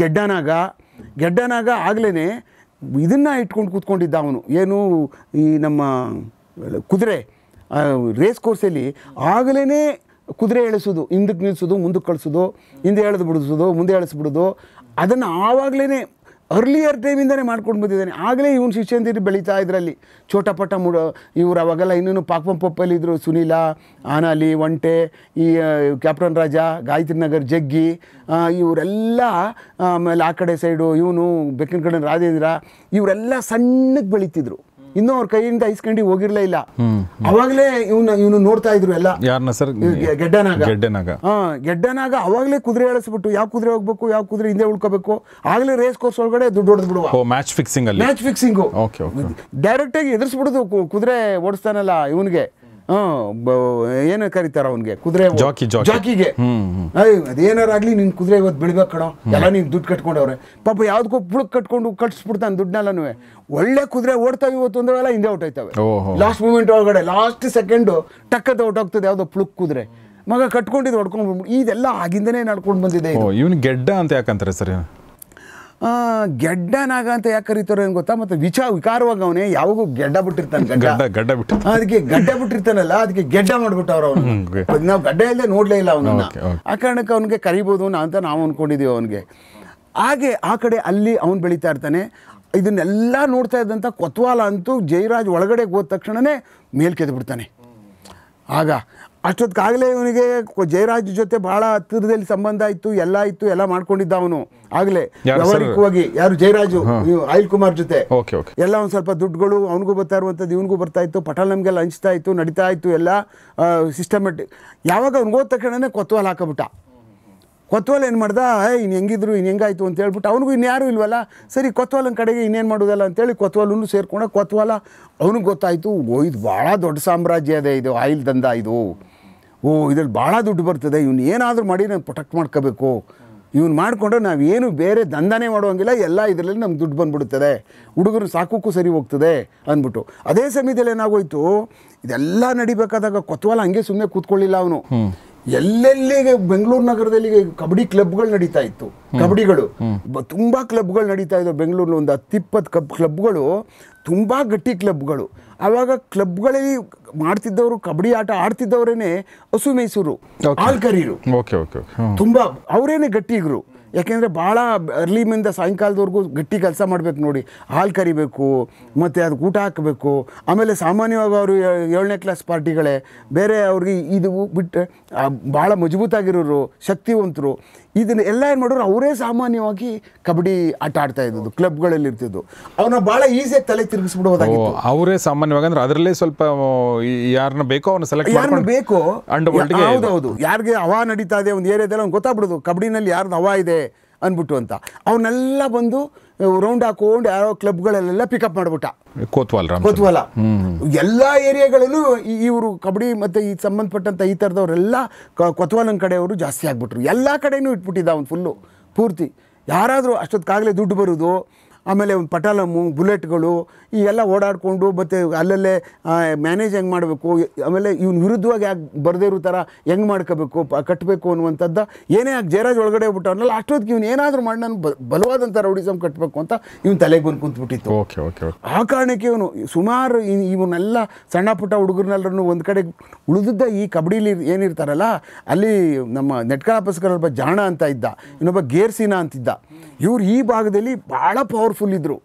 ಗೆಡ್ಡನಾಗ ಆಗ್ಲೇ ಇದನ್ನು ಇಟ್ಕೊಂಡು ಕೂತ್ಕೊಂಡಿದ್ದ ಅವನು. ಏನು ಈ ನಮ್ಮ ಕುದುರೆ ರೇಸ್ ಕೋರ್ಸಲ್ಲಿ ಆಗಲೇ ಕುದುರೆ ಎಳಿಸೋದು, ಹಿಂದಕ್ಕೆ ನಿಲ್ಲಿಸೋದು, ಮುಂದಕ್ಕೆ ಕಳಿಸೋದು, ಹಿಂದೆ ಎಳೆದು ಬಿಡಿಸೋದು, ಮುಂದೆ ಎಳಿಸ್ಬಿಡೋದು, ಅದನ್ನು ಆವಾಗಲೇ ಅರ್ಲಿಯರ್ ಟೈಮಿಂದನೇ ಮಾಡ್ಕೊಂಡು ಬಂದಿದ್ದಾನೆ. ಆಗಲೇ ಇವನು ಶಿಷ್ಯಂದಿರು ಬೆಳೀತಾ ಇದರಲ್ಲಿ ಛೋಟ ಪಟ್ಟ ಇವರು ಅವಾಗೆಲ್ಲ ಇನ್ನೂ ಪಾಕ್ಪಂ ಪಪ್ಪಲ್ಲಿದ್ದರು. ಸುನೀಲ, ಆನಾಲಿ, ಒಂಟೆ, ಈ ಕ್ಯಾಪ್ಟನ್ ರಾಜ, ಗಾಯತ್ರಿ ನಗರ್, ಜಗ್ಗಿ, ಇವರೆಲ್ಲ, ಆಮೇಲೆ ಆ ಕಡೆ ಸೈಡು ಇವನು ಬೆಕ್ಕಿನ ಕಡೆ ರಾಜೇಂದ್ರ, ಇವರೆಲ್ಲ ಸಣ್ಣಕ್ಕೆ ಬೆಳೀತಿದ್ರು. ಇನ್ನೂ ಅವ್ರ ಕೈಯಿಂದ ಐಸ್ಕಂಡಿ ಹೋಗಿರಲೇ ಇಲ್ಲ. ಅವಾಗಲೇ ಇವನು ನೋಡ್ತಾ ಇದ್ರು ಎಲ್ಲ. ಯಾರನ್ನ ಸರ್? ಗೆಡ್ಡನಾಗ ಅವಾಗಲೇ ಕುದುರೆ ಎಳಿಸ್ಬಿಟ್ಟು ಯಾವ ಕುದುರೆ ಹೋಗ್ಬೇಕು, ಯಾವ ಕುದುರೆ ಹಿಂದೆ ಉಳ್ಕೋಬೇಕು, ಆಗಲೇ ರೇಸ್ ಕೋರ್ಸ್ ಒಳಗಡೆ ದುಡ್ಡು ಹೊಡೆದು ಬಿಡುವ. ಮ್ಯಾಚ್ ಫಿಕ್ಸಿಂಗು ಡೈರೆಕ್ಟ್ ಆಗಿ ಎದುರಿಸ್ಬಿಡುದು. ಕುದುರೆ ಓಡಿಸ್ತಾನಲ್ಲ ಇವನಿಗೆ, ಏನು ಕರೀತಾರ ಅವನಿಗೆ, ಕುದುರೆ ಜಾಕಿಗೆ, ಅದೇನಾರಾಗ್ಲಿ ನಿನ್ ಕುದುರೆ ಇವತ್ತು ಬೆಳಿಬೇಕು ಕಣೋ, ಎಲ್ಲ ನೀನ್ ದುಡ್ಡು ಕಟ್ಕೊಂಡವ್ರೆ. ಪಾಪ ಯಾವ್ದಕ್ಕೂ ಪುಳಕ್ ಕಟ್ಕೊಂಡು ಕಟ್ಸ್ಬಿಡ್ತಾನೆ ದುಡ್ಡನ್ನೆಲ್ಲನೂ. ಒಳ್ಳೆ ಕುದುರೆ ಓಡ್ತಾವೆ ಇವತ್ತು ಅಂದ್ರೆಲ್ಲ ಹಿಂದೆ ಹೊಟ್ಟೋಯ್ತವೆ. ಲಾಸ್ಟ್ ಮೂಮೆಂಟ್ ಒಳಗಡೆ ಲಾಸ್ಟ್ ಸೆಕೆಂಡು ಟಕ್ಕದ ಹೊಟ್ಟೋಗ್ತದೆ ಯಾವುದೋ ಪುಳಕ್ ಕುದುರೆ. ಮಗ ಕಟ್ಕೊಂಡಿದ್ದು ಹೊಡ್ಕೊಂಡು ಇದೆಲ್ಲ ಆಗಿಂದನೇ ನಡ್ಕೊಂಡು ಬಂದಿದೆ. ಇವನು ಗೆಡ್ಡ ಅಂತ ಯಾಕಂತಾರೆ ಸರ್? ಗೆಡ್ಡನಾಗ ಅಂತ ಯಾಕೆ ಕರೀತಾರೆ ಏನು ಗೊತ್ತಾ? ಮತ್ತೆ ವಿಕಾರವಾಗಿ ಅವನೇ ಯಾವಾಗೂ ಗೆಡ್ಡ ಬಿಟ್ಟಿರ್ತಾನೆ, ಅದಕ್ಕೆ ಗಡ್ಡ ಬಿಟ್ಟಿರ್ತಾನಲ್ಲ, ಅದಕ್ಕೆ ಗೆಡ್ಡ ಮಾಡ್ಬಿಟ್ಟವ್ರು ಅವನು. ನಾವು ಗಡ್ಡ ಇಲ್ಲದೆ ನೋಡ್ಲೇ ಇಲ್ಲ ಅವನನ್ನ. ಆ ಕಾರಣಕ್ಕೆ ಅವನಿಗೆ ಕರಿಬೋದು ಅಂತ ನಾವು ಅಂದ್ಕೊಂಡಿದ್ದೀವಿ ಅವನಿಗೆ. ಹಾಗೆ ಆ ಕಡೆ ಅಲ್ಲಿ ಅವನು ಬೆಳೀತಾ ಇರ್ತಾನೆ. ಇದನ್ನೆಲ್ಲ ನೋಡ್ತಾ ಇದ್ದಂಥ ಕೊತ್ವಾಲ ಅಂತೂ ಜಯರಾಜ್ ಒಳಗಡೆ ಹೋದ ತಕ್ಷಣವೇ ಮೇಲ್ಕೆದ್ದು ಬಿಡ್ತಾನೆ. ಆಗ ಅಷ್ಟೊತ್ತಿಗಾಗಲೇ ಇವನಿಗೆ ಜಯರಾಜ್ ಜೊತೆ ಭಾಳ ಹತ್ತಿರದಲ್ಲಿ ಸಂಬಂಧ ಇತ್ತು, ಎಲ್ಲ ಮಾಡ್ಕೊಂಡಿದ್ದ ಅವನು ಆಗಲೇ ವ್ಯವಹಾರಿಕವಾಗಿ. ಯಾರು? ಜಯರಾಜು ಅನಿಲ್ ಕುಮಾರ್ ಜೊತೆ ಎಲ್ಲ ಒಂದು ಸ್ವಲ್ಪ ದುಡ್ಡುಗಳು ಅವನಿಗೂ ಬರ್ತಾ ಇರುವಂಥದ್ದು, ಇವನಿಗೂ ಬರ್ತಾ ಇತ್ತು. ಪಟಾಲ್ ನಮಗೆಲ್ಲ ಹಂಚ್ತಾ ಇತ್ತು, ನಡೀತಾ ಇತ್ತು ಎಲ್ಲ ಸಿಸ್ಟಮೆಟಿಕ್. ಯಾವಾಗ ಅವ್ನಿಗೆ ಹೋದ ತಕ್ಷಣವೇ ಕೊತ್ವಾಲ್ ಹಾಕಬಿಟ್ಟ. ಕೊತ್ವಾಲ್ ಏನು ಮಾಡ್ದ, ಇನ್ನು ಹೆಂಗಿದ್ರು ಇನ್ನು ಹೆಂಗಾಯ್ತು ಅಂತ ಹೇಳ್ಬಿಟ್ಟು ಅವನಿಗೂ ಇನ್ಯಾರೂ ಇಲ್ವಲ್ಲ, ಸರಿ ಕೊತ್ವಾಲನ ಕಡೆಗೆ ಇನ್ನೇನು ಮಾಡೋದಲ್ಲ ಅಂತೇಳಿ ಕೊತ್ವಾಲನ್ನು ಸೇರ್ಕೊಂಡ. ಕೊತ್ವಾಲ ಅವನಿಗೆ ಗೊತ್ತಾಯಿತು, ಇದು ಭಾಳ ದೊಡ್ಡ ಸಾಮ್ರಾಜ್ಯ ಇದೆ, ಇದು ಆಯಿಲ್ ದಂಧ ಇದು, ಇದ್ರಲ್ಲಿ ಭಾಳ ದುಡ್ಡು ಬರ್ತದೆ, ಇವ್ನು ಏನಾದರೂ ಮಾಡಿ ನಾನು ಪ್ರೊಟೆಕ್ಟ್ ಮಾಡ್ಕೋಬೇಕು, ಇವ್ನು ಮಾಡಿಕೊಂಡ್ರೆ ನಾವೇನು ಬೇರೆ ದಂಧನೇ ಮಾಡುವಂಗಿಲ್ಲ, ಎಲ್ಲ ಇದರಲ್ಲಿ ನಮ್ಗೆ ದುಡ್ಡು ಬಂದುಬಿಡುತ್ತದೆ, ಹುಡುಗರು ಸಾಕೋಕ್ಕೂ ಸರಿ ಹೋಗ್ತದೆ ಅಂದ್ಬಿಟ್ಟು. ಅದೇ ಸಮಯದಲ್ಲಿ ಏನಾಗೋಯ್ತು, ಇದೆಲ್ಲ ನಡಿಬೇಕಾದಾಗ ಕೊತ್ವಾಲ ಹಂಗೆ ಸುಮ್ಮನೆ ಕೂತ್ಕೊಳ್ಳಿಲ್ಲ ಅವನು. ಎಲ್ಲೆಲ್ಲಿಗೆ ಬೆಂಗಳೂರು ನಗರದಲ್ಲಿ ಕಬಡ್ಡಿ ಕ್ಲಬ್ಗಳು ನಡೀತಾ ಇತ್ತು. ಕಬಡ್ಡಿಗಳು ತುಂಬ ಕ್ಲಬ್ಗಳು ನಡೀತಾ ಇದ್ದವು ಬೆಂಗಳೂರಲ್ಲಿ. ಒಂದು 10-20 ಕ್ಲಬ್ಗಳು, ತುಂಬ ಗಟ್ಟಿ ಕ್ಲಬ್ಗಳು. ಆವಾಗ ಕ್ಲಬ್ಗಳಲ್ಲಿ ಮಾಡ್ತಿದ್ದವರು, ಕಬಡ್ಡಿ ಆಟ ಆಡ್ತಿದ್ದವರೇನೆ ಹಸು ಮೈಸೂರು ಆಲ್ಕರೀರು, ತುಂಬ ಅವರೇನೆ ಗಟ್ಟಿಗರು. ಯಾಕೆಂದರೆ ಭಾಳ ಅರ್ಲಿಮಿಂದ ಸಾಯಂಕಾಲದವರೆಗೂ ಗಟ್ಟಿ ಕೆಲಸ ಮಾಡಬೇಕು ನೋಡಿ. ಹಾಲು ಕರಿಬೇಕು, ಮತ್ತು ಅದಕ್ಕೆ ಊಟ ಹಾಕಬೇಕು. ಆಮೇಲೆ ಸಾಮಾನ್ಯವಾಗಿ ಅವರು 7ನೇ ಕ್ಲಾಸ್ ಪಾರ್ಟಿಗಳೇ ಬೇರೆ. ಅವ್ರಿಗೆ ಇದು ಬಿಟ್ಟು ಭಾಳ ಮಜಬೂತಾಗಿರೋರು, ಶಕ್ತಿವಂತರು. ಇದನ್ನ ಎಲ್ಲ ಏನು ಮಾಡೋರು, ಅವರೇ ಸಾಮಾನ್ಯವಾಗಿ ಕಬಡ್ಡಿ ಆಟ ಆಡ್ತಾ ಇದ್ದದ್ದು, ಕ್ಲಬ್ಗಳಲ್ಲಿ ಇರ್ತಿದ್ದು. ಅವನ್ನ ಭಾಳ ಈಸಿಯಾಗಿ ತಲೆ ತಿರುಗಿಸ್ಬಿಡೋದಾಗಿತ್ತು. ಅವರೇ ಸಾಮಾನ್ಯವಾಗಿ ಅಂದ್ರೆ ಅದರಲ್ಲೇ ಸ್ವಲ್ಪ ಯಾರನ್ನ ಬೇಕೋ ಅವ್ರನ್ನ ಸೆಲೆಕ್ಟ್ ಯಾರನ್ನ ಬೇಕೋ. ಹೌದೌದು, ಯಾರಿಗೆ ಹವಾ ನಡೀತಾ ಇದೆ ಒಂದು ಏರಿಯಾದಲ್ಲಿ ಅವ್ನು ಗೊತ್ತಾಗ್ಬಿಡೋದು ಕಬಡ್ಡಿನಲ್ಲಿ ಯಾರ್ದು ಹವಾ ಇದೆ ಅಂದ್ಬಿಟ್ಟು ಅಂತ. ಅವನ್ನೆಲ್ಲ ಬಂದು ರೌಂಡ್ ಹಾಕೊಂಡು ಯಾರೋ ಕ್ಲಬ್ಗಳಲ್ಲೆಲ್ಲ ಪಿಕಪ್ ಮಾಡಿಬಿಟ್ಟ ಕೋತ್ವಾಲ. ಎಲ್ಲ ಏರಿಯಾಗಳಲ್ಲೂ ಇವರು ಕಬಡ್ಡಿ ಮತ್ತು ಈ ಸಂಬಂಧಪಟ್ಟಂಥ ಈ ಥರದವರೆಲ್ಲ ಕೊತ್ವಾಲನ ಕಡೆಯವರು ಜಾಸ್ತಿ ಆಗಿಬಿಟ್ರು. ಎಲ್ಲ ಕಡೆಯೂ ಇಟ್ಬಿಟ್ಟಿದ್ದ ಅವ್ನು ಫುಲ್ಲು ಪೂರ್ತಿ. ಯಾರಾದರೂ ಅಷ್ಟೊತ್ತಿಗಾಗಲೇ ದುಡ್ಡು ಬರೋದು, ಆಮೇಲೆ ಒಂದು ಪಟಾಲಮ್ಮು, ಬುಲೆಟ್ಗಳು ಈ ಎಲ್ಲ ಓಡಾಡಿಕೊಂಡು, ಮತ್ತು ಅಲ್ಲಲ್ಲೇ ಮ್ಯಾನೇಜ್ ಹೆಂಗೆ ಮಾಡಬೇಕು, ಆಮೇಲೆ ಇವ್ನ ವಿರುದ್ಧವಾಗಿ ಯಾಕೆ ಬರದೇ ಇರೋ ಥರ ಹೆಂಗೆ ಮಾಡ್ಕೋಬೇಕು, ಕಟ್ಟಬೇಕು ಅನ್ನುವಂಥದ್ದು. ಏನೇ ಆಗಿ ಜಯರಾಜ್ ಒಳಗಡೆ ಹೋಗ್ಬಿಟ್ಟವನಲ್ಲ, ಅಷ್ಟೊತ್ತಿಗೆ ಇವ್ನು ಏನಾದರೂ ಮಾಡಿ ನಾನು ಬಲವಾದಂಥ ರೌಡಿಸಮ್ ಕಟ್ಟಬೇಕು ಅಂತ ಇವ್ನು ತಲೆಗೆ ಬಂದು ಕುಂತ್ಬಿಟ್ಟಿತ್ತು. ಆ ಕಾರಣಕ್ಕೆ ಇವನು ಸುಮಾರು ಇವನ್ನೆಲ್ಲ ಸಣ್ಣ ಪುಟ್ಟ ಹುಡುಗರನ್ನೆಲ್ಲರೂ ಒಂದು ಕಡೆ ಉಳಿದಿದ್ದ. ಈ ಕಬಡ್ಡಿಲಿ ಏನಿರ್ತಾರಲ್ಲ, ಅಲ್ಲಿ ನಮ್ಮ ನೆಟ್ಕಳಪ್ಪಸ್ಕರ ಒಬ್ಬ ಜಾಣ ಅಂತ ಇದ್ದ, ಇನ್ನೊಬ್ಬ ಗೇರ್ಸಿನ ಅಂತಿದ್ದ. ಇವ್ರು ಈ ಭಾಗದಲ್ಲಿ ಭಾಳ ಪವರ್ಫುಲ್ ಇದ್ರು,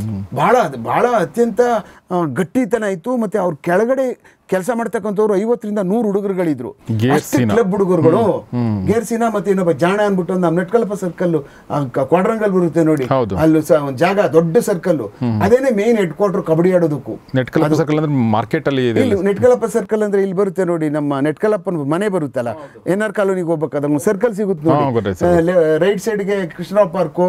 ಭಾಳ ಅತ್ಯಂತ ಗಟ್ಟಿತನ ಇತ್ತು. ಮತ್ತು ಅವ್ರ ಕೆಳಗಡೆ ಕೆಲಸ ಮಾಡ್ತಕ್ಕಂಥವ್ರು 50-100 ಹುಡುಗರುಗಳಿದ್ರು, ಕ್ಲಬ್ ಹುಡುಗರುಗಳು. ಗೇರ್ಸಿನ ಮತ್ತೆ ಇನ್ನೊಬ್ಬ ಜಾಣ ಅಂದ್ಬಿಟ್ಟು ಒಂದು ನಮ್ಮ ನೆಟ್ಕಲಪ್ಪ ಸರ್ಕಲ್ ಕ್ವಾಡ್ರಂಗಲ್ ಬರುತ್ತೆ ನೋಡಿ, ಅಲ್ಲಿ ಒಂದು ಜಾಗ ದೊಡ್ಡ ಸರ್ಕಲ್, ಅದೇನೆ ಮೇನ್ ಹೆಡ್ ಕ್ವಾರ್ಟರ್ ಕಬಡ್ಡಿ ಆಡೋದಕ್ಕೂ. ನೆಟ್ಕಲಪ್ಪ ಸರ್ಕಲ್ ಅಂದ್ರೆ ಮಾರ್ಕೆಟ್ ಅಲ್ಲಿ ನೆಟ್ಕಲಪ್ಪ ಸರ್ಕಲ್ ಅಂದ್ರೆ ಇಲ್ಲಿ ಬರುತ್ತೆ ನೋಡಿ, ನಮ್ಮ ನೆಟ್ಕಲಪ್ಪನ ಮನೆ ಬರುತ್ತಲ್ಲ, NR ಕಾಲೋನಿಗೆ ಹೋಗ್ಬೇಕಾದ್ರೆ ಒಂದು ಸರ್ಕಲ್ ಸಿಗುತ್ತೆ ನೋಡಿ, ರೈಟ್ ಸೈಡ್ಗೆ ಕೃಷ್ಣ ಪಾರ್ಕು,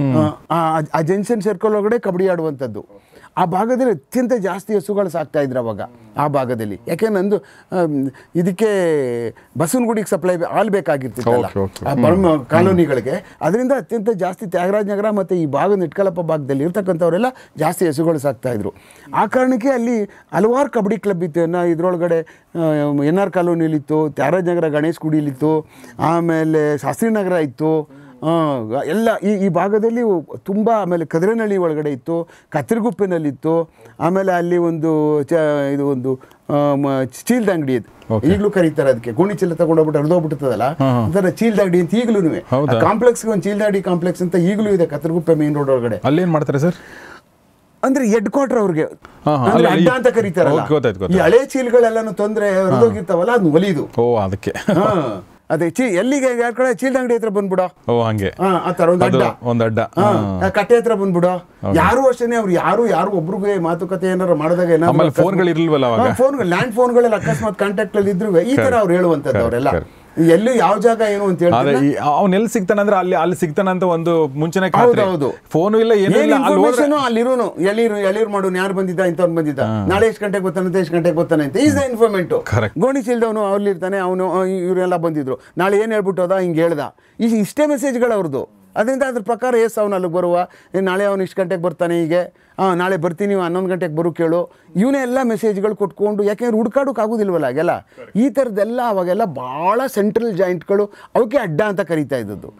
ಆ ಜಂಕ್ಷನ್ ಸರ್ಕಲ್ ಒಳಗಡೆ ಕಬಡ್ಡಿ ಆಡುವಂಥದ್ದು. ಆ ಭಾಗದಲ್ಲಿ ಅತ್ಯಂತ ಜಾಸ್ತಿ ಹಸುಗಳು ಸಾಕ್ತಾ ಇದ್ರು ಅವಾಗ ಆ ಭಾಗದಲ್ಲಿ. ಯಾಕೆ ನಂದು ಇದಕ್ಕೆ ಬಸವನಗುಡಿಗೆ ಸಪ್ಲೈ ಹಾಲು ಬೇಕಾಗಿರ್ತಿತ್ತಲ್ಲ ಕಾಲೋನಿಗಳಿಗೆ, ಅದರಿಂದ ಅತ್ಯಂತ ಜಾಸ್ತಿ ತ್ಯಾಗರಾಜ ನಗರ ಮತ್ತು ಈ ಭಾಗ ನೆಟ್ಕಲಪ್ಪ ಭಾಗದಲ್ಲಿ ಇರ್ತಕ್ಕಂಥವರೆಲ್ಲ ಜಾಸ್ತಿ ಹಸುಗಳು ಸಾಕ್ತಾಯಿದ್ರು. ಆ ಕಾರಣಕ್ಕೆ ಅಲ್ಲಿ ಹಲವಾರು ಕಬಡ್ಡಿ ಕ್ಲಬ್ ಇತ್ತು. ಇದರೊಳಗಡೆ NR ಕಾಲೋನಿಲಿತ್ತು, ತ್ಯಾಗರಾಜ ನಗರ ಗಣೇಶ್ ಗುಡಿಲಿತ್ತು, ಆಮೇಲೆ ಶಾಸ್ತ್ರಿ ನಗರ ಇತ್ತು, ಎಲ್ಲ ಈ ಭಾಗದಲ್ಲಿ ತುಂಬ. ಆಮೇಲೆ ಕದ್ರನಹಳ್ಳಿ ಒಳಗಡೆ ಇತ್ತು, ಕತ್ತರಿಗುಪ್ಪೆನಲ್ಲಿತ್ತು, ಆಮೇಲೆ ಅಲ್ಲಿ ಒಂದು ಇದು ಒಂದು ಚೀಲದ ಅಂಗಡಿ ಇದು, ಈಗಲೂ ಕರೀತಾರೆ ಅದಕ್ಕೆ. ಗೋಣಿ ಚೀಲ ತಗೊಂಡೋಗ್ಬಿಟ್ಟು ಹರಿದೋಗ್ಬಿಡ್ತದಲ್ಲ, ಅದರ ಚೀಲದ ಅಂಗಡಿ ಅಂತ ಈಗಲೂ ಕಾಂಪ್ಲೆಕ್ಸ್, ಒಂದು ಚೀಲದಾಡಿ ಕಾಂಪ್ಲೆಕ್ಸ್ ಅಂತ ಈಗಲೂ ಇದೆ ಕತ್ತರಿಗುಪ್ಪೆ ಮೇನ್ ರೋಡ್ ಒಳಗಡೆ. ಅಲ್ಲಿ ಏನು ಮಾಡ್ತಾರೆ ಸರ್? ಅಂದ್ರೆ ಹೆಡ್ ಕ್ವಾರ್ಟರ್ ಅವ್ರಿಗೆ ಅಡ್ಡ ಅಂತ ಕರೀತಾರಲ್ಲ, ಈ ಹಳೆ ಚೀಲಗಳೆಲ್ಲಾನು ತೊಂದ್ರೆ ಹರಿದೋಗಿರ್ತಾವಲ್ಲ ಅದನ್ನ ಒಲಿದು. ಅದಕ್ಕೆ ಅದೇ ಎಲ್ಲಿಗೆ ಯಾರ ಕಡೆ ಚೀಲದ ಅಂಗಡಿ ಹತ್ರ ಬಂದ್ಬಿಡೋ, ಹಂಗೆ ಆ ತರ ಒಂದು ಅಡ್ಡ ಕಟ್ಟೆ ಹತ್ರ ಬಂದ್ಬಿಡೋ. ಯಾರು ಅಷ್ಟೇನೆ, ಅವ್ರು ಯಾರು ಒಬ್ರಿಗೆ ಮಾತುಕತೆ ಏನಾರು ಮಾಡಿದಾಗ ಫೋನ್ ಲ್ಯಾಂಡ್ ಫೋನ್ಗಳಲ್ಲಿ ಅಕಸ್ಮಾತ್ ಕಾಂಟ್ಯಾಕ್ಟ್ ಅಲ್ಲಿ ಇದ್ರು ಈ ತರ ಅವ್ರು ಹೇಳುವಂತದ್ದು. ಅವರೆಲ್ಲ ಎಲ್ಲಿ ಯಾವ ಜಾಗ ಏನು ಅಂತ ಹೇಳಿ ಅವ್ನು ಎಲ್ಲಿ ಸಿಗ್ತಾನಂದ್ರೆ ಅಲ್ಲಿ ಸಿಗ್ತಾನಂತ ಒಂದು ಮುಂಚೆನೆ ಫೋನು ಇಲ್ಲ, ಅಲ್ಲಿರೋನು ಎಳೀರು ಮಾಡೋನು, ಯಾರು ಬಂದಿದ್ದ ಇಂಥವ್ನು ಬಂದಿದ್ದ, ನಾಳೆ ಎಷ್ಟು ಗಂಟೆಗೆ ಬರ್ತಾನಂತೆ, ಎಷ್ಟು ಗಂಟೆಗೆ ಬರ್ತಾನೆ ಅಂತ ಈಸ್ ದ ಇನ್ಫಾರ್ಮೆಂಟು. ಗೋಣಿ ಚೀಲ್ದವನು ಅವ್ರಲ್ಲಿರ್ತಾನೆ, ಅವನು ಇವರೆಲ್ಲ ಬಂದಿದ್ರು, ನಾಳೆ ಏನು ಹೇಳ್ಬಿಟ್ಟೋದ ಹಿಂಗೆ ಹೇಳ್ದ, ಇಷ್ಟೇ ಮೆಸೇಜ್ಗಳು ಅವ್ರದ್ದು. ಅದರಿಂದ ಅದ್ರ ಪ್ರಕಾರ ಅವನು ಅಲ್ಲಿಗೆ ಬರುವ, ನಾಳೆ ಅವನು ಇಷ್ಟು ಗಂಟೆಗೆ ಬರ್ತಾನೆ, ಹೀಗೆ ನಾಳೆ ಬರ್ತೀನಿ 11 ಗಂಟೆಗೆ ಬರೋ ಕೇಳು, ಇವನೇ ಎಲ್ಲ ಮೆಸೇಜ್ಗಳು ಕೊಟ್ಕೊಂಡು. ಯಾಕೆಂದ್ರೆ ಹುಡ್ಕಾಡೋಕ್ಕಾಗೋದಿಲ್ವಲ್ಲ ಆಗೆಲ್ಲ, ಈ ಥರದ್ದೆಲ್ಲ ಅವಾಗೆಲ್ಲ ಭಾಳ ಸೆಂಟ್ರಲ್ ಜಾಯಿಂಟ್ಗಳು, ಅವಕ್ಕೆ ಅಡ್ಡ ಅಂತ ಕರೀತಾ ಇದ್ದದ್ದು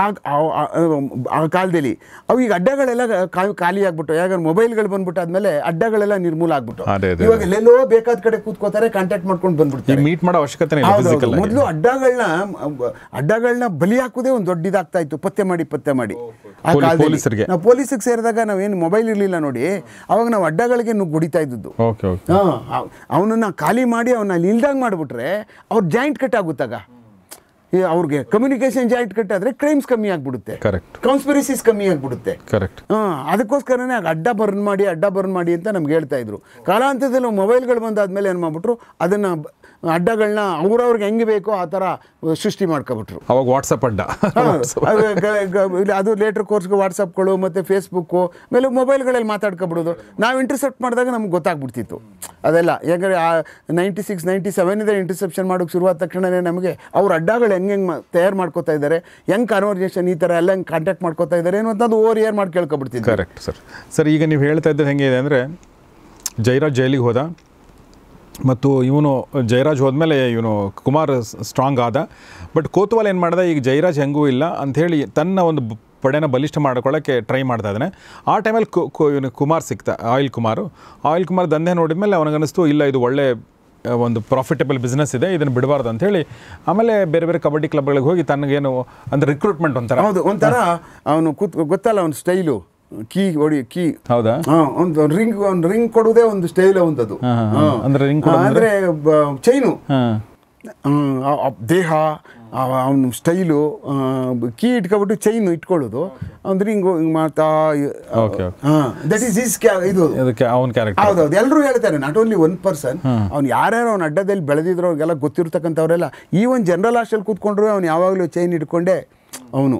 ಆ ಕಾಲದಲ್ಲಿ. ಅವು ಈಗ ಅಡ್ಡಗಳೆಲ್ಲ ಖಾಲಿ ಆಗ್ಬಿಟ್ಟು, ಯಾಕಂದ್ರೆ ಮೊಬೈಲ್ಗಳು ಬಂದ್ಬಿಟ್ಟು ಆದ್ಮೇಲೆ ಅಡ್ಡಗಳೆಲ್ಲ ನಿರ್ಮೂಲ ಆಗ್ಬಿಟ್ಟು ಇವಾಗ ಎಲ್ಲೆಲ್ಲೋ ಬೇಕಾದ ಕಡೆ ಕೂತ್ಕೋತಾರೆ, ಕಾಂಟ್ಯಾಕ್ಟ್ ಮಾಡ್ಕೊಂಡು ಬಂದ್ಬಿಡ್ತಾರೆ, ಮೀಟ್ ಮಾಡೋ ಅವಶ್ಯಕತೆ. ಮೊದಲು ಅಡ್ಡಗಳನ್ನ ಬಲಿ ಹಾಕೋದೇ ಒಂದು ದೊಡ್ಡ ಇದಾಗ್ತಾ ಇತ್ತು, ಪತ್ತೆ ಮಾಡಿ ಆ ಕಾಲದಲ್ಲಿ. ನಾವು ಪೊಲೀಸಿಗೆ ಸೇರಿದಾಗ ನಾವೇನು ಮೊಬೈಲ್ ಇರಲಿಲ್ಲ ನೋಡಿ, ಅವಾಗ ನಾವು ಅಡ್ಡಗಳಿಗೆ ಹೊಡಿತಾ ಇದ್ದದ್ದು. ಅವನನ್ನ ಖಾಲಿ ಮಾಡಿ ಅವನ್ನ ಅಲ್ಲಿ ಇಲ್ದಂಗೆ ಮಾಡಿಬಿಟ್ರೆ ಅವ್ರ ಜಾಯಿಂಟ್ ಕಟ್ ಆಗುತ್ತಾಗ, ಅವ್ರಿಗೆ ಕಮ್ಯುನಿಕೇಶನ್ ಜಾಯಿಂಟ್ ಕಟ್ಟಾದ್ರೆ ಕ್ರೈಮ್ಸ್ ಕಮ್ಮಿ ಆಗ್ಬಿಡುತ್ತೆ, ಕಾನ್ಸ್ಪಿರಸಿಸ್ ಕಮ್ಮಿ ಆಗ್ಬಿಡುತ್ತೆ. ಅದಕ್ಕೋಸ್ಕರನೇ ಅಡ್ಡ ಬರ್ನ್ ಮಾಡಿ ಅಂತ ನಮ್ಗೆ ಹೇಳ್ತಾ ಇದ್ರು. ಕಾಲಾಂತರದಲ್ಲಿ ಮೊಬೈಲ್ಗಳು ಬಂದಾದ್ಮೇಲೆ ಏನು ಮಾಡ್ಬಿಟ್ರು, ಅದನ್ನ ಅಡ್ಡಗಳನ್ನ ಅವ್ರವ್ರಿಗೆ ಹೆಂಗೆ ಬೇಕೋ ಆ ಥರ ಸೃಷ್ಟಿ ಮಾಡ್ಕೊಬಿಟ್ರು. ಅವಾಗ ವಾಟ್ಸಪ್ ಅಡ್ಡ, ಅದು ಲೇಟರ್ ಕೋರ್ಸ್ಗೆ ವಾಟ್ಸಪ್ಗಳು ಮತ್ತು ಫೇಸ್ಬುಕ್ಕು ಮೇಲೆ ಮೊಬೈಲ್ಗಳಲ್ಲಿ ಮಾತಾಡ್ಕೊಬಿಡೋದು. ನಾವು ಇಂಟರ್ಸೆಪ್ಟ್ ಮಾಡಿದಾಗ ನಮ್ಗೆ ಗೊತ್ತಾಗ್ಬಿಡ್ತಿತ್ತು ಅದೆಲ್ಲ. ಯಾಕಂದರೆ 96, 97 ಇಂಟರ್ಸೆಪ್ಷನ್ ಮಾಡೋಕ್ಕೆ ಶುರುವಾದ ತಕ್ಷಣವೇ ನಮಗೆ ಅವ್ರ ಅಡ್ಡಗಳು ಹೆಂಗೆ ತಯಾರು ಮಾಡ್ಕೋತಾ ಇದ್ದಾರೆ, ಹೆಂಗೆ ಕನ್ವರ್ಜೇಷನ್ ಈ ಥರ ಎಲ್ಲ ಹೆಂಗೆ ಕಾಂಟ್ಯಾಕ್ಟ್ ಮಾಡ್ಕೋತಾ ಇದ್ದಾರೆ ಏನು ಅಂತ ಅದು ಓವರ್ ಇಯರ್ ಮಾಡಿ ಕೇಳ್ಕೊಬಿಡ್ತಿದ್ದೆ. Correct sir. ಈಗ ನೀವು ಹೇಳ್ತಾ ಇದ್ದರೆ ಹೆಂಗೆ ಇದೆ ಅಂದರೆ, ಜಯರಾಜ್ ಜೈಲಿಗೆ ಹೋದ, ಮತ್ತು ಇವನು ಜಯರಾಜ್ ಹೋದ್ಮೇಲೆ ಇವನು ಕುಮಾರ್ ಸ್ಟ್ರಾಂಗ್ ಆದ. ಬಟ್ ಕೋತ್ವಾಲ್ ಏನು ಮಾಡ್ದೆ, ಈಗ ಜಯರಾಜ್ ಹೆಂಗೂ ಇಲ್ಲ ಅಂಥೇಳಿ ತನ್ನ ಒಂದು ಪಡೆನ ಬಲಿಷ್ಠ ಮಾಡ್ಕೊಳ್ಳೋಕ್ಕೆ ಟ್ರೈ ಮಾಡ್ತಾ ಇದ್ದಾನೆ. ಆ ಟೈಮಲ್ಲಿ ಇವನು ಕುಮಾರ್ ಸಿಕ್ತ, ಆಯಿಲ್ ಕುಮಾರ್ ದಂಧೆ ನೋಡಿದ್ಮೇಲೆ ಅವನಿಗನ್ನಿಸ್ತು, ಇಲ್ಲ ಇದು ಒಳ್ಳೆ ಒಂದು ಪ್ರಾಫಿಟಬಲ್ ಬಿಸ್ನೆಸ್ ಇದೆ, ಇದನ್ನು ಬಿಡಬಾರ್ದು ಅಂಥೇಳಿ ಆಮೇಲೆ ಬೇರೆ ಕಬಡ್ಡಿ ಕ್ಲಬ್ಗಳಿಗೆ ಹೋಗಿ ತನಗೇನು ಅಂದರೆ ರಿಕ್ರೂಟ್ಮೆಂಟ್ ಒಂಥರ ಅವನು ಗೊತ್ತಲ್ಲ ಅವನ ಸ್ಟೈಲು, ಕೀ ಹೌದಾ, ಒಂದು ರಿಂಗ್ ಕೊಡುವುದೇ ಒಂದು ಸ್ಟೈಲ್ ಅವಂತದ್ದು. ಅಂದ್ರೆ ಚೈನು ದೇಹ, ಅವನ ಸ್ಟೈಲು, ಕೀ ಇಟ್ಕೊಬಿಟ್ಟು ಚೈನು ಇಟ್ಕೊಳ್ಳೋದು, ಅಂದ್ರೆ ಹಿಂಗೆ ಮಾಡ್ತಾ ದಟ್ ಈಸ್ ಹಿಸ್ ಇದು ಹೌದೌದು. ಎಲ್ಲರೂ ಹೇಳ್ತಾರೆ, ನಾಟ್ ಓನ್ಲಿ ಒನ್ ಪರ್ಸನ್, ಅವ್ನು ಯಾರ್ಯಾರು ಅವ್ನ ಅಡ್ಡದಲ್ಲಿ ಬೆಳೆದಿದ್ರು ಅವ್ರಿಗೆಲ್ಲ ಗೊತ್ತಿರ್ತಕ್ಕಂಥವ್ರೆಲ್ಲ. ಈವನ್ ಜನರಲ್ ಹಾಸ್ಟೆಲ್ ಕೂತ್ಕೊಂಡ್ರು ಅವ್ನು ಯಾವಾಗಲೂ ಚೈನ್ ಇಟ್ಕೊಂಡೆ ಅವನು.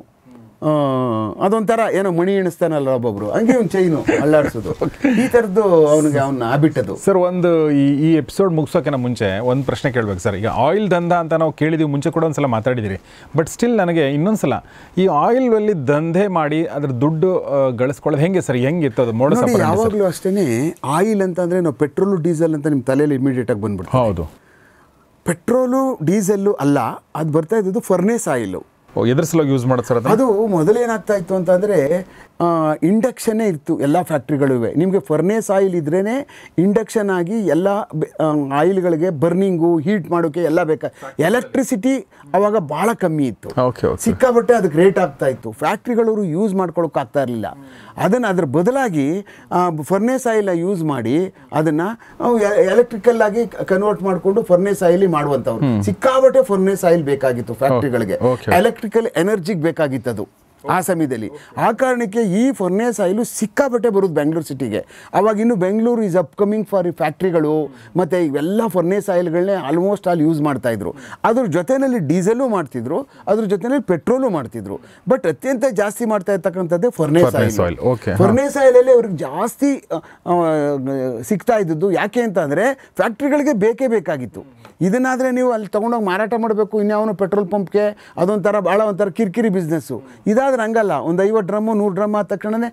ಅದೊಂಥರ ಏನೋ ಮಣಿ ಎಣಿಸ್ತಾನಲ್ಲ ಒಬ್ಬೊಬ್ರು, ಹಂಗೆ ಒಂದು ಚೈನು ಅಲ್ಲಾಡಿಸೋದು, ಈ ಥರದ್ದು ಅವನಿಗೆ ಅವನ್ನ ಹ್ಯಾಬಿಟ್. ಸರ್, ಒಂದು ಈ ಎಪಿಸೋಡ್ ಮುಗಿಸೋಕ್ಕಿಂತ ಮುಂಚೆ ಒಂದು ಪ್ರಶ್ನೆ ಕೇಳಬೇಕು ಸರ್. ಈಗ ಆಯಿಲ್ ದಂಧ ಅಂತ ನಾವು ಕೇಳಿದ್ದೀವಿ, ಮುಂಚೆ ಕೂಡ ಒಂದ್ಸಲ ಮಾತಾಡಿದ್ದೀರಿ. ಬಟ್ ಸ್ಟಿಲ್ ನನಗೆ ಇನ್ನೊಂದ್ಸಲ ಈ ಆಯಿಲ್ ದಂಧೆ ಮಾಡಿ ಅದ್ರ ದುಡ್ಡು ಗಳಿಸ್ಕೊಳ್ಳೋದು ಹೆಂಗೆ ಸರ್, ಹೆಂಗಿರ್ತದೆ ಮೋಡ? ಯಾವಾಗಲೂ ಅಷ್ಟೇ, ಆಯಿಲ್ ಅಂತಂದರೆ ನಾವು ಪೆಟ್ರೋಲು ಡೀಸೆಲ್ ಅಂತ ನಿಮ್ಮ ತಲೆಯಲ್ಲಿ ಇಮಿಡಿಯೇಟಾಗಿ ಬಂದ್ಬಿಡ್ತು. ಹೌದು, ಪೆಟ್ರೋಲು ಡೀಸೆಲ್ಲು ಅಲ್ಲ, ಅದು ಬರ್ತಾ ಇದ್ದದ್ದು ಫರ್ನೇಸ್ ಆಯಿಲು. ಎದ್ರ ಸಲುವಾಗಿ ಯೂಸ್ ಮಾಡೋದು ಸರ್? ಅದು ಮೊದಲೇನಾಗ್ತಾ ಇತ್ತು ಅಂತಂದರೆ ಇಂಡಕ್ಷನ್ನೇ ಇತ್ತು ಎಲ್ಲ ಫ್ಯಾಕ್ಟ್ರಿಗಳಿವೆ. ನಿಮಗೆ ಫರ್ನೇಸ್ ಆಯಿಲ್ ಇದ್ರೇ ಇಂಡಕ್ಷನ್ ಆಗಿ ಎಲ್ಲ ಆಯಿಲ್ಗಳಿಗೆ ಬರ್ನಿಂಗು ಹೀಟ್ ಮಾಡೋಕ್ಕೆ ಎಲ್ಲ ಎಲೆಕ್ಟ್ರಿಸಿಟಿ ಅವಾಗ ಭಾಳ ಕಮ್ಮಿ ಇತ್ತು, ಸಿಕ್ಕಾಬಟ್ಟೆ ಅದಕ್ಕೆ ರೇಟ್ ಆಗ್ತಾ ಇತ್ತು. ಫ್ಯಾಕ್ಟ್ರಿಗಳವರು ಯೂಸ್ ಮಾಡ್ಕೊಳ್ಳೋಕ್ಕಾಗ್ತಾ ಇರಲಿಲ್ಲ. ಅದನ್ನು ಅದ್ರ ಬದಲಾಗಿ ಫರ್ನೇಸ್ ಆಯಿಲ್ನ ಯೂಸ್ ಮಾಡಿ ಅದನ್ನು ಎಲೆಕ್ಟ್ರಿಕಲ್ ಆಗಿ ಕನ್ವರ್ಟ್ ಮಾಡಿಕೊಂಡು ಫರ್ನೇಸ್ ಆಯಿಲ್ ಮಾಡುವಂಥವ್ರು. ಸಿಕ್ಕಾಬಟ್ಟೆ ಫರ್ನೇಸ್ ಆಯಿಲ್ ಬೇಕಾಗಿತ್ತು ಫ್ಯಾಕ್ಟ್ರಿಗಳಿಗೆ, ಎಲೆಕ್ಟ್ರಿಕಲ್ ಎನರ್ಜಿಗೆ ಬೇಕಾಗಿತ್ತದು ಆ ಸಮಯದಲ್ಲಿ. ಆ ಕಾರಣಕ್ಕೆ ಈ ಫರ್ನೇಸ್ ಆಯಿಲು ಸಿಕ್ಕಾಬಟ್ಟೆ ಬರೋದು ಬೆಂಗಳೂರು ಸಿಟಿಗೆ. ಅವಾಗ ಇನ್ನು ಬೆಂಗಳೂರು ಈಸ್ ಅಪ್ಕಮಿಂಗ್ ಫಾರ್ ಫ್ಯಾಕ್ಟ್ರಿಗಳು ಮತ್ತು ಇವೆಲ್ಲ ಫರ್ನೇಸ್ ಆಯಿಲ್ಗಳನ್ನೇ ಆಲ್ಮೋಸ್ಟ್ ಆಲ್ ಯೂಸ್ ಮಾಡ್ತಾಯಿದ್ರು. ಅದ್ರ ಜೊತೆಯಲ್ಲಿ ಡೀಸೆಲು ಮಾಡ್ತಿದ್ರು, ಅದ್ರ ಜೊತೆಯಲ್ಲಿ ಪೆಟ್ರೋಲು ಮಾಡ್ತಿದ್ರು. ಬಟ್ ಅತ್ಯಂತ ಜಾಸ್ತಿ ಮಾಡ್ತಾ ಇರ್ತಕ್ಕಂಥದ್ದೇ ಫರ್ನೇಸ್ ಆಯಿಲ್. ಫರ್ನೇಸ್ ಆಯಿಲಲ್ಲಿ ಅವ್ರಿಗೆ ಜಾಸ್ತಿ ಸಿಗ್ತಾ ಇದ್ದದ್ದು. ಯಾಕೆ ಅಂತ ಅಂದರೆ ಫ್ಯಾಕ್ಟ್ರಿಗಳಿಗೆ ಬೇಕೇ ಬೇಕಾಗಿತ್ತು. ಇದನ್ನಾದರೆ ನೀವು ಅಲ್ಲಿ ತೊಗೊಂಡೋಗಿ ಮಾರಾಟ ಮಾಡಬೇಕು ಇನ್ಯಾವನು ಪೆಟ್ರೋಲ್ ಪಂಪ್ಗೆ, ಅದೊಂಥರ ಭಾಳ ಒಂಥರ ಕಿರಿಕಿರಿ ಬಿಸ್ನೆಸ್ಸು. ಇದಾದ್ರೆ ಹಂಗಲ್ಲ, ಒಂದು 50 ಡ್ರಮ್ಮು 100 ಡ್ರಮ್ ಆದ ತಕ್ಷಣವೇ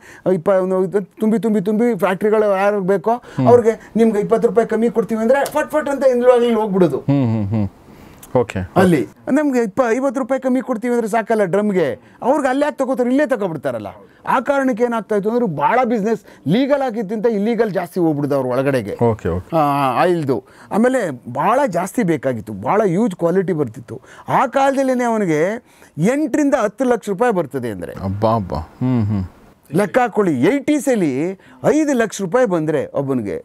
ತುಂಬಿ ಫ್ಯಾಕ್ಟ್ರಿಗಳು ಯಾರು ಬೇಕೋ ಅವ್ರಿಗೆ ನಿಮ್ಗೆ 20 ರೂಪಾಯಿ ಕಮ್ಮಿ ಕೊಡ್ತೀವಿ ಅಂದರೆ ಫಟ್ ಅಂತ ಇಂದ್ಲೂ ಹೋಗ್ಬಿಡೋದು. ಓಕೆ. ಅಲ್ಲಿ ನಮಗೆ 50 ರೂಪಾಯಿ ಕಮ್ಮಿ ಕೊಡ್ತೀವಿ ಅಂದರೆ ಸಾಕಲ್ಲ ಡ್ರಮ್ಗೆ, ಅವ್ರಿಗೆ ಅಲ್ಲೇ ಯಾಕೆ ತಗೋತಾರೆ, ಇಲ್ಲೇ ತಗೊಬಿಡ್ತಾರಲ್ಲ. ಆ ಕಾರಣಕ್ಕೆ ಏನಾಗ್ತಾ ಇತ್ತು ಅಂದ್ರೆ ಭಾಳ ಬಿಸ್ನೆಸ್ ಲೀಗಲ್ ಆಗಿದ್ದಂತ ಇಲ್ಲೀಗಲ್ ಜಾಸ್ತಿ ಹೋಗ್ಬಿಡ್ದು ಅವ್ರ ಒಳಗಡೆಗೆ ಓಕೆ ಓಕೆ. ಆಯಿಲ್ದು. ಆಮೇಲೆ ಭಾಳ ಜಾಸ್ತಿ ಬೇಕಾಗಿತ್ತು, ಭಾಳ ಯೂಜ್ ಕ್ವಾಲಿಟಿ ಬರ್ತಿತ್ತು. ಆ ಕಾಲದಲ್ಲೇ ಅವನಿಗೆ 8 ರಿಂದ 10 ಲಕ್ಷ ರೂಪಾಯಿ ಬರ್ತದೆ ಅಂದರೆ ಅಬ್ಬಾ ಅಬ್ಬಾ. ಲೆಕ್ಕ ಹಾಕೊಳ್ಳಿ. 80s 5 ಲಕ್ಷ ರೂಪಾಯಿ ಬಂದರೆ ಒಬ್ಬನಿಗೆ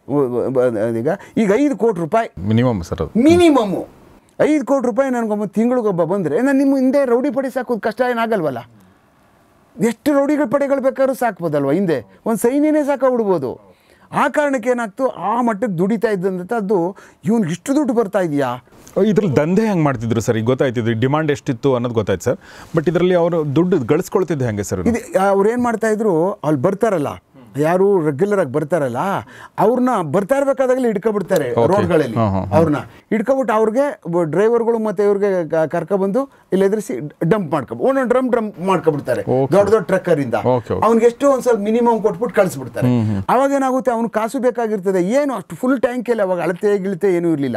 ಈಗ 5 ಕೋಟಿ ರೂಪಾಯಿ ಮಿನಿಮಮ್ ಸರ್, ಅದು ಮಿನಿಮಮ್ಮು 5 ಕೋಟಿ ರೂಪಾಯಿ ನನಗೊಬ್ಬ ತಿಂಗಳಿಗೊಬ್ಬ ಬಂದರೆ ನಾನು ನಿಮ್ಮ ಹಿಂದೆ ರೌಡಿ ಪಡೆ ಸಾಕೋದು ಕಷ್ಟ ಏನಾಗಲ್ವಲ್ಲ. ಎಷ್ಟು ರೌಡಿಗಳ ಪಡೆಗಳು ಬೇಕಾದ್ರೂ ಸಾಕ್ಬೋದಲ್ವ, ಹಿಂದೆ ಒಂದು ಸೈನ್ಯನೇ ಸಾಕಾಗ್ಬಿಡ್ಬೋದು. ಆ ಕಾರಣಕ್ಕೆ ಏನಾಗ್ತು, ಆ ಮಟ್ಟಕ್ಕೆ ದುಡಿತಾ ಇದ್ದಂಥದ್ದು ಇವ್ನಿಗೆ ಇಷ್ಟು ದುಡ್ಡು ಬರ್ತಾ ಇದೆಯಾ. ಇದ್ರಲ್ಲಿ ದಂಧೆ ಹೆಂಗೆ ಮಾಡ್ತಿದ್ರು ಸರ್? ಈಗ ಗೊತ್ತಾಯ್ತಿದ್ರು ಡಿಮಾಂಡ್ ಎಷ್ಟಿತ್ತು ಅನ್ನೋದು ಗೊತ್ತಾಯ್ತು ಸರ್. ಬಟ್ ಇದರಲ್ಲಿ ಅವರು ದುಡ್ಡು ಗಳಿಸ್ಕೊಳ್ತಿದ್ದು ಹೆಂಗೆ ಸರ್? ಇದು ಅವ್ರು ಏನು ಮಾಡ್ತಾಯಿದ್ರು, ಅಲ್ಲಿ ಬರ್ತಾರಲ್ಲ ಯಾರು ರೆಗ್ಯುಲರ್ ಆಗಿ ಬರ್ತಾರಲ್ಲ ಅವ್ರನ್ನ ಬರ್ತಾ ಇರ್ಬೇಕಾದಾಗಲೇ ಹಿಡ್ಕೊಬಿಡ್ತಾರೆ ರೋಡ್ಗಳಲ್ಲಿ. ಅವ್ರನ್ನ ಹಿಡ್ಕೊಬಿಟ್ಟು ಅವ್ರಿಗೆ ಡ್ರೈವರ್ಗಳು ಮತ್ತು ಇವ್ರಿಗೆ ಕರ್ಕೊಬಂದು ಇಲ್ಲಿ ಎದುರಿಸಿ ಡಂಪ್ ಒಂದೊಂದು ಡ್ರಮ್ ಮಾಡ್ಕೊಬಿಡ್ತಾರೆ ದೊಡ್ಡ ದೊಡ್ಡ ಟ್ರಕ್ಕರಿಂದ. ಅವ್ನಿಗೆ ಎಷ್ಟು ಒಂದು ಸ್ವಲ್ಪ ಮಿನಿಮಮ್ ಕೊಟ್ಬಿಟ್ಟು ಕಳಿಸ್ಬಿಡ್ತಾರೆ. ಅವಾಗ ಏನಾಗುತ್ತೆ, ಅವ್ನು ಕಾಸು ಬೇಕಾಗಿರ್ತದೆ, ಏನು ಅಷ್ಟು ಫುಲ್ ಟ್ಯಾಂಕಲ್ಲಿ ಅವಾಗ ಅಳತೆ ಗಿಳತೆ ಏನೂ ಇರಲಿಲ್ಲ.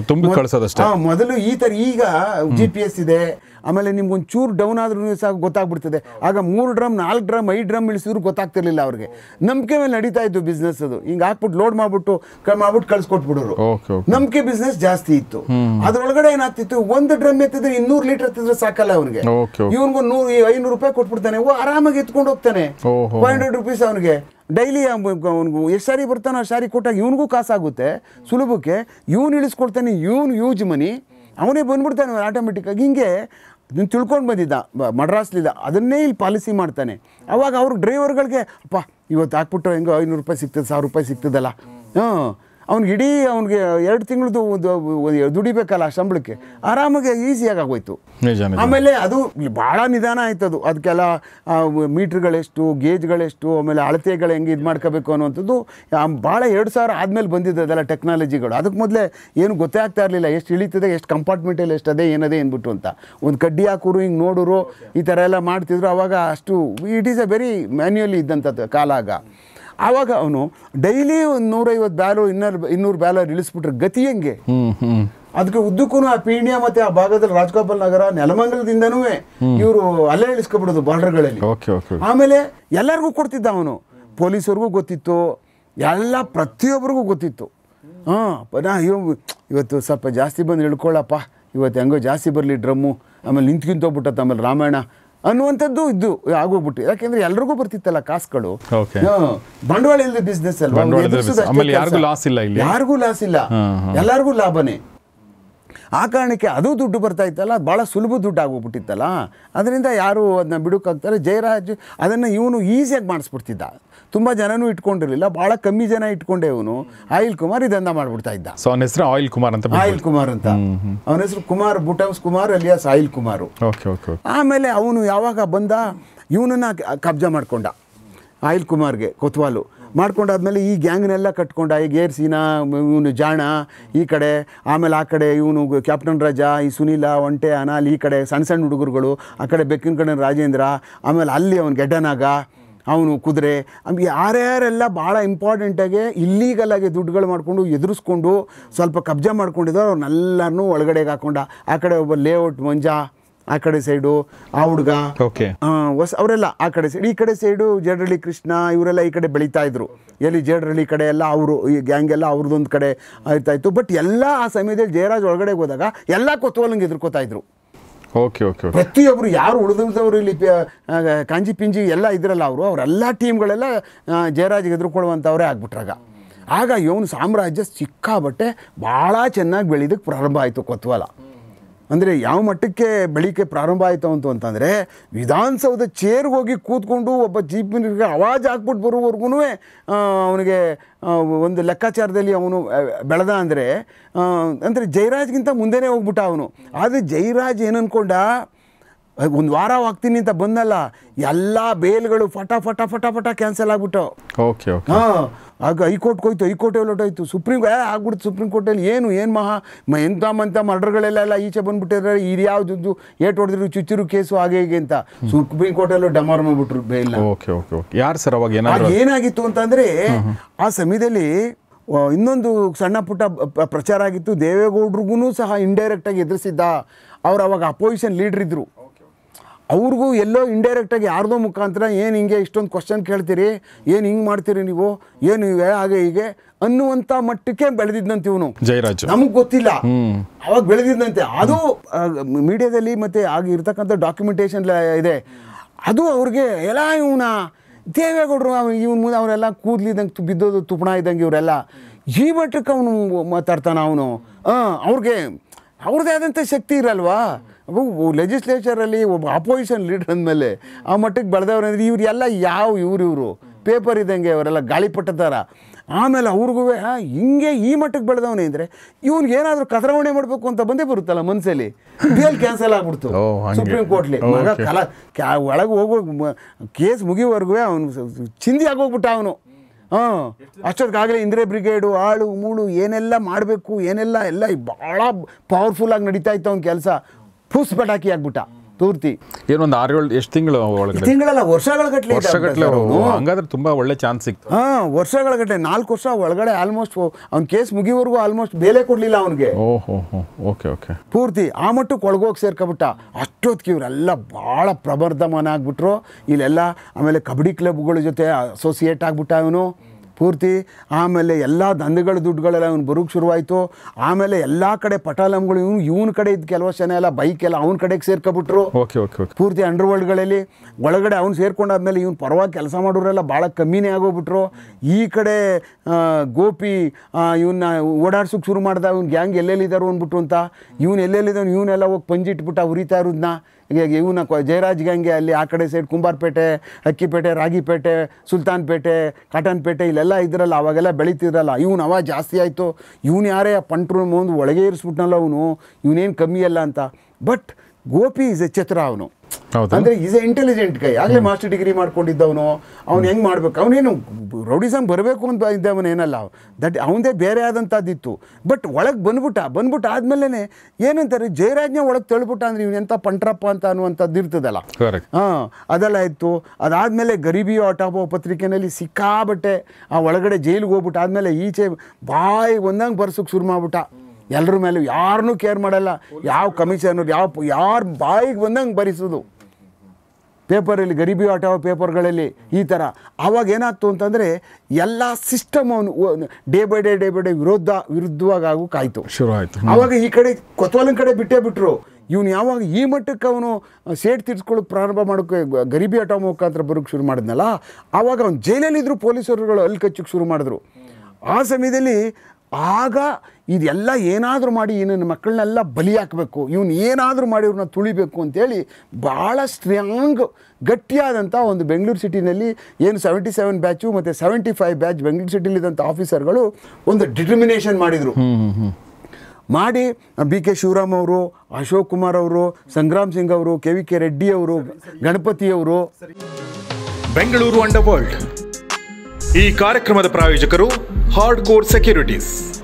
ಮೊದಲು ಈ ಥರ, ಈಗ GPS ಇದೆ, ಆಮೇಲೆ ನಿಮ್ಗೊಂದು ಚೂರು ಡೌನ್ ಆದ್ರೂ ಸಾಕು ಗೊತ್ತಾಗ್ಬಿಡ್ತದೆ. ಆಗ 3 ಡ್ರಮ್ 4 ಡ್ರಮ್ 5 ಡ್ರಮ್ ಇಳಿಸಿದ್ರು ಗೊತ್ತಾಗ್ತಿರ್ಲಿಲ್ಲ ಅವ್ರಿಗೆ. ನಂಬಿಕೆ ಮೇಲೆ ನಡೀತಾ ಇತ್ತು ಬಿಸ್ನೆಸ್. ಅದು ಹಿಂಗೆ ಹಾಕ್ಬಿಟ್ಟು ಲೋಡ್ ಮಾಡ್ಬಿಟ್ಟು ಕಳ್ಸಿಕೊಟ್ಬಿಡೋರು. ನಂಬಿಕೆ ಬಿಸ್ನೆಸ್ ಜಾಸ್ತಿ ಇತ್ತು. ಅದ್ರೊಳಗಡೆ ಏನಾಗ್ತಿತ್ತು, 1 ಡ್ರಮ್ ಎತ್ತಿದ್ರೆ 200 ಲೀಟರ್ ಎತ್ತಿದ್ರೆ ಸಾಕಲ್ಲ ಅವ್ನಿಗೆ. ಇವ್ನಿಗೂ 500 ರೂಪಾಯಿ ಕೊಟ್ಬಿಡ್ತಾನೆ, ಆರಾಮಾಗಿ ಎತ್ಕೊಂಡು ಹೋಗ್ತಾನೆ. 500 ರೂಪೀಸ್ ಅವನಿಗೆ ಡೈಲಿ. ಅವ್ನಿಗೂ ಎಷ್ಟು ಸಾರಿ ಬರ್ತಾನೋ ಆ ಸಾರಿ ಕೊಟ್ಟಾಗ ಇವನಿಗೂ ಕಾಸಾಗುತ್ತೆ ಸುಲಭಕ್ಕೆ. ಇವನು ಇಳಿಸ್ಕೊಡ್ತಾನೆ, ಇವನು ಯೂಜ್ ಮನಿ, ಅವನೇ ಬಂದ್ಬಿಡ್ತಾನೆ ಆಟೋಮೆಟಿಕ್ಕಾಗಿ. ಹಿಂಗೆ ನೀನು ತಿಳ್ಕೊಂಡು ಬಂದಿದ್ದ ಮಡ್ರಾಸ್ಲಿದ್ದ, ಅದನ್ನೇ ಇಲ್ಲಿ ಪಾಲಿಸಿ ಮಾಡ್ತಾನೆ. ಅವಾಗ ಅವ್ರ ಡ್ರೈವರ್ಗಳಿಗೆ ಅಪ್ಪ ಇವತ್ತು ಹಾಕ್ಬಿಟ್ಟು ಹೆಂಗೋ 500 ರೂಪಾಯಿ ಸಿಗ್ತದೆ, 1000 ರೂಪಾಯಿ ಸಿಗ್ತದಲ್ಲ. ಅವ್ನಿಗೆ ಇಡೀ ಅವ್ನಿಗೆ 2 ತಿಂಗಳದ್ದು ದುಡಿಬೇಕಲ್ಲ ಸಂಬಳಕ್ಕೆ, ಆರಾಮಾಗಿ ಈಸಿಯಾಗಿ ಆಗೋಯ್ತು. ಆಮೇಲೆ ಅದು ಭಾಳ ನಿಧಾನ ಆಯ್ತದು. ಅದಕ್ಕೆಲ್ಲ ಮೀಟ್ರ್ಗಳೆಷ್ಟು, ಗೇಜ್ಗಳೆಷ್ಟು, ಆಮೇಲೆ ಅಳತೆಗಳು ಹೆಂಗೆ ಇದು ಮಾಡ್ಕೋಬೇಕು ಅನ್ನೋವಂಥದ್ದು ಭಾಳ 2000 ಆದಮೇಲೆ ಬಂದಿದ್ದದೆಲ್ಲ ಟೆಕ್ನಾಲಜಿಗಳು. ಅದಕ್ಕೆ ಮೊದಲೇ ಏನು ಗೊತ್ತೇ ಆಗ್ತಾ ಇರಲಿಲ್ಲ, ಎಷ್ಟು ಇಳಿತದೆ, ಎಷ್ಟು ಕಂಪಾರ್ಟ್ಮೆಂಟಲ್ಲಿ ಎಷ್ಟದೇ ಏನದೇ ಅಂದ್ಬಿಟ್ಟು ಅಂತ. ಒಂದು ಕಡ್ಡಿ ಹಾಕೋರು, ಹಿಂಗೆ ನೋಡೋರು, ಈ ಥರ ಎಲ್ಲ ಮಾಡ್ತಿದ್ರು. ಆವಾಗ ಅಷ್ಟು it is a very manually ಇದ್ದಂಥದ್ದು ಕಾಲ ಆಗ. ಆವಾಗ ಅವನು ಡೈಲಿ ಒಂದು 150 ಬ್ಯಾಲು 200 ಬ್ಯಾಲರ್ ಇಳಿಸ್ಬಿಟ್ರೆ ಗತಿ ಹೆಂಗೆ? ಅದಕ್ಕೆ ಉದ್ದಕ್ಕೂ ಆ ಪೀಣ್ಯ ಮತ್ತೆ ಆ ಭಾಗದಲ್ಲಿ ರಾಜಗೋಪಾಲ್ ನಗರ ನೆಲಮಂಗಲದಿಂದನೂ ಇವರು ಅಲ್ಲೇ ಇಳಿಸ್ಕೊಬಿಡೋದು ಬಾರ್ಡರ್ಗಳಲ್ಲಿ. ಆಮೇಲೆ ಎಲ್ಲರಿಗೂ ಕೊಡ್ತಿದ್ದ ಅವನು, ಪೊಲೀಸರಿಗೂ ಗೊತ್ತಿತ್ತು, ಎಲ್ಲ ಪ್ರತಿಯೊಬ್ಬರಿಗೂ ಗೊತ್ತಿತ್ತು. ಇವತ್ತು ಸ್ವಲ್ಪ ಜಾಸ್ತಿ ಬಂದು ಇಳ್ಕೊಳ್ಳಪ್ಪ, ಇವತ್ತು ಹೆಂಗೋ ಜಾಸ್ತಿ ಬರಲಿ ಡ್ರಮ್ಮು, ಆಮೇಲೆ ನಿಂತ್ಕಿಂತೋಗ್ಬಿಟ್ಟತ್ತ, ಆಮೇಲೆ ರಾಮಾಯಣ ಅನ್ನುವಂಥದ್ದು ಇದ್ದು ಆಗೋಗ್ಬಿಟ್ಟು. ಯಾಕೆಂದ್ರೆ ಎಲ್ರಿಗೂ ಬರ್ತಿತ್ತಲ್ಲ ಕಾಸುಗಳು. ಬಂಡವಾಳ ಇಲ್ಲದ ಬಿಸ್ನೆಸ್ ಅಲ್ವಾ, ಯಾರಿಗೂ ಲಾಸ್ ಇಲ್ಲ, ಎಲ್ಲರಿಗೂ ಲಾಭನೇ. ಆ ಕಾರಣಕ್ಕೆ ಅದು ದುಡ್ಡು ಬರ್ತಾ ಇತ್ತಲ್ಲ, ಭಾಳ ಸುಲಭ ದುಡ್ಡು ಆಗೋಗ್ಬಿಟ್ಟಿತ್ತಲ್ಲ. ಅದರಿಂದ ಯಾರು ಅದನ್ನ ಬಿಡೋಕ್ಕಾಗ್ತಾರೆ. ಜಯರಾಜ್ ಅದನ್ನು ಇವನು ಈಸಿಯಾಗಿ ಮಾಡಿಸ್ಬಿಡ್ತಿದ್ದ. ತುಂಬ ಜನನೂ ಇಟ್ಕೊಂಡಿರಲಿಲ್ಲ, ಭಾಳ ಕಮ್ಮಿ ಜನ ಇಟ್ಕೊಂಡೆ ಇವನು. ಆಯಿಲ್ ಕುಮಾರ್ ಇದನ್ನ ಮಾಡ್ಬಿಡ್ತಾ ಇದ್ದ. ಸೊ ಅವನ ಹೆಸರು ಆಯಿಲ್ ಕುಮಾರ್ ಅಂತ. ಆಯಿಲ್ ಕುಮಾರ್ ಅಂತ ಅವನ ಹೆಸರು. ಕುಮಾರ್, ಬುಟೌಸ್ ಕುಮಾರ್ ಅಲಿಯಾಸ್ ಆಯಿಲ್ ಕುಮಾರು. ಆಮೇಲೆ ಅವನು ಯಾವಾಗ ಬಂದ, ಇವನನ್ನು ಕಬ್ಜಾ ಮಾಡ್ಕೊಂಡ, ಆಯಿಲ್ ಕುಮಾರ್ಗೆ ಕೊತ್ವಾಲು ಮಾಡ್ಕೊಂಡಾದ್ಮೇಲೆ ಈ ಗ್ಯಾಂಗ್ನೆಲ್ಲ ಕಟ್ಕೊಂಡ. ಈಗ ಏರ್ಸಿನ ಇವನು ಜಾಣ ಈ ಕಡೆ, ಆಮೇಲೆ ಆ ಕಡೆ ಇವನು ಕ್ಯಾಪ್ಟನ್ ರಾಜಾ, ಈ ಸುನೀಲ, ಒಂಟೆ, ಅನಾಲ್ ಈ ಕಡೆ ಸಣ್ಣ ಸಣ್ಣ ಹುಡುಗರುಗಳು, ಆ ಕಡೆ ಬೆಕ್ಕಿನ ಕಡೆ ರಾಜೇಂದ್ರ, ಆಮೇಲೆ ಅಲ್ಲಿ ಅವನು ಗೆಡ್ಡನಾಗ, ಅವನು ಕುದುರೆ, ಯಾರ್ಯಾರೆಲ್ಲ ಭಾಳ ಇಂಪಾರ್ಟೆಂಟಾಗಿ ಇಲ್ಲೀಗಲಾಗಿ ದುಡ್ಡುಗಳು ಮಾಡಿಕೊಂಡು ಎದುರಿಸ್ಕೊಂಡು ಸ್ವಲ್ಪ ಕಬ್ಜಾ ಮಾಡ್ಕೊಂಡಿದ್ದಾರೆ, ಅವ್ರನ್ನೆಲ್ಲರನ್ನೂ ಒಳಗಡೆಗೆ ಹಾಕೊಂಡ. ಆ ಕಡೆ ಒಬ್ಬ ಲೇಔಟ್ ಮಂಜ, ಆ ಕಡೆ ಸೈಡು ಆ ಹುಡುಗ, ಅವರೆಲ್ಲ ಆ ಕಡೆ ಸೈಡ್, ಈ ಕಡೆ ಸೈಡು ಜೇಡ್ರಳ್ಳಿ ಕೃಷ್ಣ, ಇವರೆಲ್ಲ ಈ ಕಡೆ ಬೆಳೀತಾ ಇದ್ರು. ಎಲ್ಲಿ ಜೇಡ್ರಳ್ಳಿ ಕಡೆ ಎಲ್ಲ ಅವರು, ಈ ಗ್ಯಾಂಗ್ ಎಲ್ಲ ಅವ್ರದ್ದೊಂದು ಕಡೆ ಆಯ್ತಾಯಿತ್ತು. ಬಟ್ ಎಲ್ಲ ಆ ಸಮಯದಲ್ಲಿ ಜಯರಾಜ್ ಒಳಗಡೆ ಹೋದಾಗ ಎಲ್ಲ ಕೊತ್ವಾಲಂಗೆ ಎದುರ್ಕೋತಾ ಇದ್ರು. ಪ್ರತಿಯೊಬ್ಬರು ಯಾರು ಉಳಿದವರು ಇಲ್ಲಿ ಕಾಂಜಿ ಪಿಂಜಿ ಎಲ್ಲ ಇದ್ರಲ್ಲ, ಅವರೆಲ್ಲ ಟೀಮ್ಗಳೆಲ್ಲ ಜಯರಾಜ್ಗೆ ಎದುರ್ಕೊಳ್ಳುವಂಥವರೇ ಆಗ್ಬಿಟ್ರಾಗ. ಆಗ ಇವನು ಸಾಮ್ರಾಜ್ಯ ಸಿಕ್ಕಾಬಟ್ಟೆ ಭಾಳ ಚೆನ್ನಾಗಿ ಬೆಳೆಯೋದಕ್ಕೆ ಪ್ರಾರಂಭ ಆಯಿತು ಕೊತ್ವಾಲ. ಅಂದರೆ ಯಾವ ಮಟ್ಟಕ್ಕೆ ಬೆಳಿಗ್ಗೆ ಪ್ರಾರಂಭ ಆಯಿತು ಅಂತಂದರೆ, ವಿಧಾನಸೌಧ ಚೇರ್ಗೆ ಹೋಗಿ ಕೂತ್ಕೊಂಡು ಒಬ್ಬ ಚೀಫ್ ಮಿನಿಸ್ಟರ್ಗೆ ಆವಾಜ್ ಹಾಕ್ಬಿಟ್ಟು ಬರೋವರೆಗೂ ಅವನಿಗೆ ಒಂದು ಲೆಕ್ಕಾಚಾರದಲ್ಲಿ ಅವನು ಬೆಳೆದ. ಅಂದರೆ ಜಯರಾಜ್ಗಿಂತ ಮುಂದೆನೇ ಹೋಗ್ಬಿಟ್ಟ ಅವನು. ಆದರೆ ಜಯರಾಜ್ ಏನನ್ಕೊಂಡ, ಒಂದು ವಾರ ಹೋಗ್ತೀನಿ ಅಂತ ಬಂದಲ್ಲ, ಎಲ್ಲ ಬೇಲ್ಗಳು ಫಟ ಫಟ ಫಟ ಫಟ ಕ್ಯಾನ್ಸಲ್ ಆಗ್ಬಿಟ್ಟು. ಆಗ ಹೈಕೋರ್ಟ್ಗೆ ಹೋಯ್ತು, ಹೈಕೋರ್ಟ್ ಹೊರಟೋಯ್ತು, ಸುಪ್ರೀಂ ಆಗ್ಬಿಡ್ತು. ಸುಪ್ರೀಂ ಕೋರ್ಟಲ್ಲಿ ಏನು ಎಂಥ ಮರ್ಡರ್ಗಳೆಲ್ಲ ಈಚೆ ಬಂದ್ಬಿಟ್ಟಿದ್ರೆ, ಇದು ಯಾವ್ದು ಏಟ್ ಹೊಡೆದ್ರು ಚುಚ್ಚಿರು ಕೇಸು ಹಾಗೆ ಹೀಗೆ ಅಂತ ಸುಪ್ರೀಂ ಕೋರ್ಟಲ್ಲೂ ಡಮಾರ್ ಮಾಡ್ಬಿಟ್ರು ಬೇಲ್ನ. ಯಾರು ಸರ್ ಅವಾಗ ಏನಾಗಿತ್ತು ಅಂತಂದರೆ, ಆ ಸಮಯದಲ್ಲಿ ಇನ್ನೊಂದು ಸಣ್ಣ ಪುಟ್ಟ ಪ್ರಚಾರ ಆಗಿತ್ತು, ದೇವೇಗೌಡ್ರಿಗೂ ಸಹ ಇಂಡೈರೆಕ್ಟಾಗಿ ಎದುರಿಸಿದ್ದ. ಅವ್ರು ಅವಾಗ ಅಪೋಸಿಷನ್ ಲೀಡ್ರ್ ಇದ್ದರು. ಅವ್ರಿಗೂ ಎಲ್ಲೋ ಇಂಡೈರೆಕ್ಟಾಗಿ ಯಾರ್ದೋ ಮುಖಾಂತರ ಏನು ಹಿಂಗೆ ಇಷ್ಟೊಂದು ಕ್ವಶನ್ ಕೇಳ್ತೀರಿ, ಏನು ಹಿಂಗೆ ಮಾಡ್ತೀರಿ ನೀವು, ಏನು ಇವೆ ಹಾಗೆ ಹೀಗೆ ಅನ್ನುವಂಥ ಮಟ್ಟಕ್ಕೆ ಬೆಳೆದಿದ್ದಂತೆ ಇವನು ಜಯರಾಜ್. ನಮಗೆ ಗೊತ್ತಿಲ್ಲ ಅವಾಗ ಬೆಳೆದಿದ್ದಂತೆ. ಅದು ಮೀಡಿಯಾದಲ್ಲಿ ಮತ್ತು ಆಗ ಇರ್ತಕ್ಕಂಥ ಡಾಕ್ಯುಮೆಂಟೇಷನ್ ಇದೆ. ಅದು ಅವ್ರಿಗೆ ಎಲ್ಲ ಇವನ ದೇವೇಗೌಡರು ಇವನ ಮುಂದೆ ಅವರೆಲ್ಲ ಕೂದಲಿದ್ದಂಗೆ ಬಿದ್ದೋದು ತುಪ್ಪಣ ಇದ್ದಂಗೆ ಇವರೆಲ್ಲ ಈ ಮಟ್ಟಕ್ಕೆ ಅವನು ಮಾತಾಡ್ತಾನೆ. ಅವನು ಅವ್ರಿಗೆ ಅವ್ರದ್ದೇ ಆದಂಥ ಶಕ್ತಿ ಇರಲ್ವಾ. ಲೆಜಿಸ್ಲೇಚರಲ್ಲಿ ಒಬ್ಬ ಅಪೋಸಿಷನ್ ಲೀಡರ್ ಅಂದಮೇಲೆ ಆ ಮಟ್ಟಕ್ಕೆ ಬೆಳೆದವ್ರು ಅಂದರೆ ಇವರೆಲ್ಲ ಇವರು ಪೇಪರ್ ಇದ್ದಂಗೆ ಅವರೆಲ್ಲ ಗಾಳಿಪಟ್ಟ ಥರ. ಆಮೇಲೆ ಅವ್ರಿಗೂ ಹಿಂಗೆ ಈ ಮಟ್ಟಕ್ಕೆ ಬೆಳೆದವನೇ ಅಂದರೆ ಇವ್ನಿಗೆ ಏನಾದರೂ ಕಸರವಣೆ ಮಾಡಬೇಕು ಅಂತ ಬಂದೇ ಬರುತ್ತಲ್ಲ ಮನಸ್ಸಲ್ಲಿ. ಬೇಲ್ ಕ್ಯಾನ್ಸಲ್ ಆಗ್ಬಿಡ್ತು ಸುಪ್ರೀಂ ಕೋರ್ಟ್ಲಿ. ಮಗ ಒಳಗೆ ಹೋಗೋ ಕೇಸ್ ಮುಗಿಯೋವರೆಗೂ ಅವನು ಚಿಂದಿ ಆಗೋಗ್ಬಿಟ್ಟ ಅವನು. ಅಷ್ಟೊತ್ತಿಗಾಗಲೇ ಇಂದಿರಾ ಬ್ರಿಗೇಡು ಆಳು ಮೂಳು ಏನೆಲ್ಲ ಮಾಡಬೇಕು ಏನೆಲ್ಲ ಎಲ್ಲ ಭಾಳ ಪವರ್ಫುಲ್ಲಾಗಿ ನಡೀತಾ ಇತ್ತು ಅವ್ನ ಕೆಲಸ. ಫುಸ್ ಪಟಾಕಿ ಆಗ್ಬಿಟ್ಟ ಪೂರ್ತಿ. ಏನೊಂದು 6-7 ಎಷ್ಟು ತಿಂಗಳು ಒಳಗಡೆ? ತಿಂಗಳಲ್ಲ, ವರ್ಷಗಳ ಗಟ್ಟಲೆ. ಹಂಗಾದ್ರೆ ತುಂಬ ಒಳ್ಳೆ ಚಾನ್ಸ್ ಸಿಕ್ತು. ವರ್ಷಗಳ ಗಟ್ಟಲೆ 4 ವರ್ಷ ಒಳಗಡೆ ಆಲ್ಮೋಸ್ಟ್ ಅವ್ನ ಕೇಸ್ ಮುಗಿವರೆಗೂ ಆಲ್ಮೋಸ್ಟ್ ಬೇಲೆ ಕೊಡಲಿಲ್ಲ ಅವನಿಗೆ. ಓಕೆ ಪೂರ್ತಿ ಆ ಮಟ್ಟಕ್ಕೆ ಒಳಗೋಗಿ ಸೇರ್ಕೊಬಿಟ್ಟ. ಅಷ್ಟೊತ್ತಿಗೆ ಇವರೆಲ್ಲ ಭಾಳ ಪ್ರಬರ್ಧಮಾನ ಆಗ್ಬಿಟ್ರು ಇಲ್ಲೆಲ್ಲ. ಆಮೇಲೆ ಕಬಡ್ಡಿ ಕ್ಲಬ್ಗಳ ಜೊತೆ ಅಸೋಸಿಯೇಟ್ ಆಗ್ಬಿಟ್ಟ ಇವನು ಪೂರ್ತಿ. ಆಮೇಲೆ ಎಲ್ಲ ದಂಧೆಗಳ ದುಡ್ಡುಗಳೆಲ್ಲ ಅವ್ನು ಬರೋಕ್ಕೆ ಶುರುವಾಯಿತು. ಆಮೇಲೆ ಎಲ್ಲ ಕಡೆ ಪಟಾಲಂಗಳು ಇವನ ಕಡೆ ಇದ್ದ ಕೆಲವಷ್ಟು ಜನ ಎಲ್ಲ ಬೈಕ್ ಎಲ್ಲ ಅವ್ನ ಕಡೆಗೆ ಸೇರ್ಕೊಬಿಟ್ರು ಪೂರ್ತಿ ಅಂಡರ್ವರ್ಲ್ಡ್ಗಳಲ್ಲಿ. ಒಳಗಡೆ ಅವ್ನು ಸೇರ್ಕೊಂಡಾದ್ಮೇಲೆ ಇವ್ನು ಪರವಾಗಿ ಕೆಲಸ ಮಾಡೋರೆಲ್ಲ ಭಾಳ ಕಮ್ಮಿನೇ ಆಗೋಗ್ಬಿಟ್ರು. ಈ ಕಡೆ ಗೋಪಿ ಇವನ್ನ ಓಡಾಡ್ಸೋಕ್ಕೆ ಶುರು ಮಾಡ್ದ. ಇವ್ನು ಗ್ಯಾಂಗ್ ಎಲ್ಲೆಲ್ಲಿದ್ದಾರೋ ಅಂದ್ಬಿಟ್ಟು ಅಂತ. ಇವನು ಎಲ್ಲೆಲ್ಲಿದ್ದಾನು ಇವನ್ನೆಲ್ಲ ಹೋಗಿ ಪಂಜಿಟ್ಬಿಟ್ಟ ಉರಿತಾ ಇರೋದನ್ನ. ಇವನ ಜಯರಾಜ್ ಗ್ಯಾಂಗೆ ಅಲ್ಲಿ ಆ ಕಡೆ ಸೈಡ್ ಕುಂಬಾರಪೇಟೆ, ಅಕ್ಕಿಪೇಟೆ, ರಾಗಿಪೇಟೆ, ಸುಲ್ತಾನ್ಪೇಟೆ, ಕಾಟನ್ಪೇಟೆ ಇಲ್ಲೆಲ್ಲ ಇದ್ರಲ್ಲ, ಅವಾಗೆಲ್ಲ ಬೆಳೀತಿದ್ರಲ್ಲ. ಇವನು ಅವ ಜಾಸ್ತಿ ಆಯಿತು. ಇವನು ಯಾರೇ ಪಂಟ್ರು ಮುಂದೆ ಒಳಗೆ ಇರಿಸ್ಬಿಟ್ನಲ್ಲ ಅವನು, ಇವನೇನು ಕಮ್ಮಿ ಅಲ್ಲ ಅಂತ. ಬಟ್ ಗೋಪಿ ಈಸ್ ಎ ಚತುರ ಅವನು. ಅಂದರೆ ಈಸ್ ಎ ಇಂಟೆಲಿಜೆಂಟ್ ಗೈ. ಆಗಲೇ ಮಾಸ್ಟರ್ ಡಿಗ್ರಿ ಮಾಡ್ಕೊಂಡಿದ್ದವನು. ಅವ್ನು ಹೆಂಗೆ ಮಾಡ್ಬೇಕು, ಅವನೇನು ರೌಡಿಸಮ್ ಬರಬೇಕು ಅಂತ ಇದ್ದವನೇನಲ್ಲ. ಅವನದೇ ಬೇರೆ ಆದಂಥದ್ದಿತ್ತು. ಬಟ್ ಒಳಗೆ ಬಂದ್ಬಿಟ್ಟು ಆದಮೇಲೆ ಏನಂತಾರೆ, ಜಯರಾಜ್ನ ಒಳಗೆ ತಳ್ಬಿಟ್ಟ ಅಂದರೆ ಇವನೆಂಥ ಪಂಟ್ರಪ್ಪ ಅಂತ ಅನ್ನುವಂಥದ್ದು ಇರ್ತದಲ್ಲ. ಅದೆಲ್ಲ ಇತ್ತು. ಅದಾದಮೇಲೆ ಗರೀಬಿ ಆಟಾಬೋ ಪತ್ರಿಕೆಯಲ್ಲಿ ಸಿಕ್ಕಾಬಟ್ಟೆ ಆ ಒಳಗಡೆ ಜೈಲಿಗೆ ಹೋಗ್ಬಿಟ್ಟು ಆದಮೇಲೆ ಈಚೆ ಬಾಯಿ ಒಂದಂಗೆ ಬರ್ಸೋಕ್ಕೆ ಶುರು ಮಾಡ್ಬಿಟ್ಟ. ಎಲ್ಲರ ಮೇಲೂ ಯಾರನ್ನೂ ಕೇರ್ ಮಾಡಲ್ಲ. ಯಾವ ಕಮಿಷನರ್ ಯಾರು ಬಾಯಿಗೆ ಬಂದಂಗೆ ಬರೆಸೋದು ಪೇಪರಲ್ಲಿ, ಗರೀಬಿ ಆಟಾವ ಪೇಪರ್ಗಳಲ್ಲಿ ಈ ಥರ. ಆವಾಗ ಏನಾಗ್ತು ಅಂತಂದರೆ ಎಲ್ಲ ಸಿಸ್ಟಮ್ ಅವನು ಡೇ ಬೈ ಡೇ ವಿರುದ್ಧವಾಗಿ ಆಗೋಕ್ಕಾಯ್ತು ಶುರು ಆಯಿತು. ಆವಾಗ ಈ ಕಡೆ ಕೊತ್ವಾಲಿನ ಕಡೆ ಬಿಟ್ಟರು. ಇವನು ಯಾವಾಗ ಈ ಮಟ್ಟಕ್ಕೆ ಅವನು ಸೇಟ್ ತೀರ್ಸ್ಕೊಳ್ಳೋಕೆ ಪ್ರಾರಂಭ ಮಾಡೋಕ್ಕೆ ಗರೀಬಿ ಆಟಾವ ಮುಖಾಂತರ ಬರೋಕ್ಕೆ ಶುರು ಮಾಡಿದ್ನಲ್ಲ, ಆವಾಗ ಅವ್ನು ಜೈಲಲ್ಲಿದ್ದರು ಪೊಲೀಸರುಗಳು ಅಲ್ಲಿ ಕಚ್ಚೋಕ್ಕೆ ಶುರು ಮಾಡಿದ್ರು. ಆ ಸಮಯದಲ್ಲಿ ಆಗ ಇದೆಲ್ಲ ಏನಾದರೂ ಮಾಡಿ ನನ್ನ ಮಕ್ಕಳನ್ನೆಲ್ಲ ಬಲಿ ಹಾಕಬೇಕು, ಇವನು ಏನಾದರೂ ಮಾಡಿ ಇವ್ರನ್ನ ತುಳಿಬೇಕು ಅಂತೇಳಿ ಭಾಳ ಸ್ಟ್ರಾಂಗ್ ಗಟ್ಟಿಯಾದಂಥ ಒಂದು ಬೆಂಗಳೂರು ಸಿಟಿನಲ್ಲಿ ಏನು 77 ಬ್ಯಾಚು ಮತ್ತು 75 ಬ್ಯಾಚ್ ಬೆಂಗಳೂರು ಸಿಟಿಲಿದ್ದಂಥ ಆಫೀಸರ್ಗಳು ಒಂದು ಡಿಟರ್ಮಿನೇಷನ್ ಮಾಡಿದರು. ಮಾಡಿ BK ಶಿವರಾಮ್ ಅವರು, ಅಶೋಕ್ ಕುಮಾರ್ ಅವರು, ಸಂಗ್ರಾಮ್ ಸಿಂಗ್ ಅವರು, KVK ರೆಡ್ಡಿ ಅವರು, ಗಣಪತಿ ಅವರು. ಬೆಂಗಳೂರು ಅಂಡರ್ ವರ್ಲ್ಡ್ ಈ ಕಾರ್ಯಕ್ರಮದ ಪ್ರಾಯೋಜಕರು ಹಾರ್ಡ್ ಕೋರ್ ಸೆಕ್ಯೂರಿಟೀಸ್.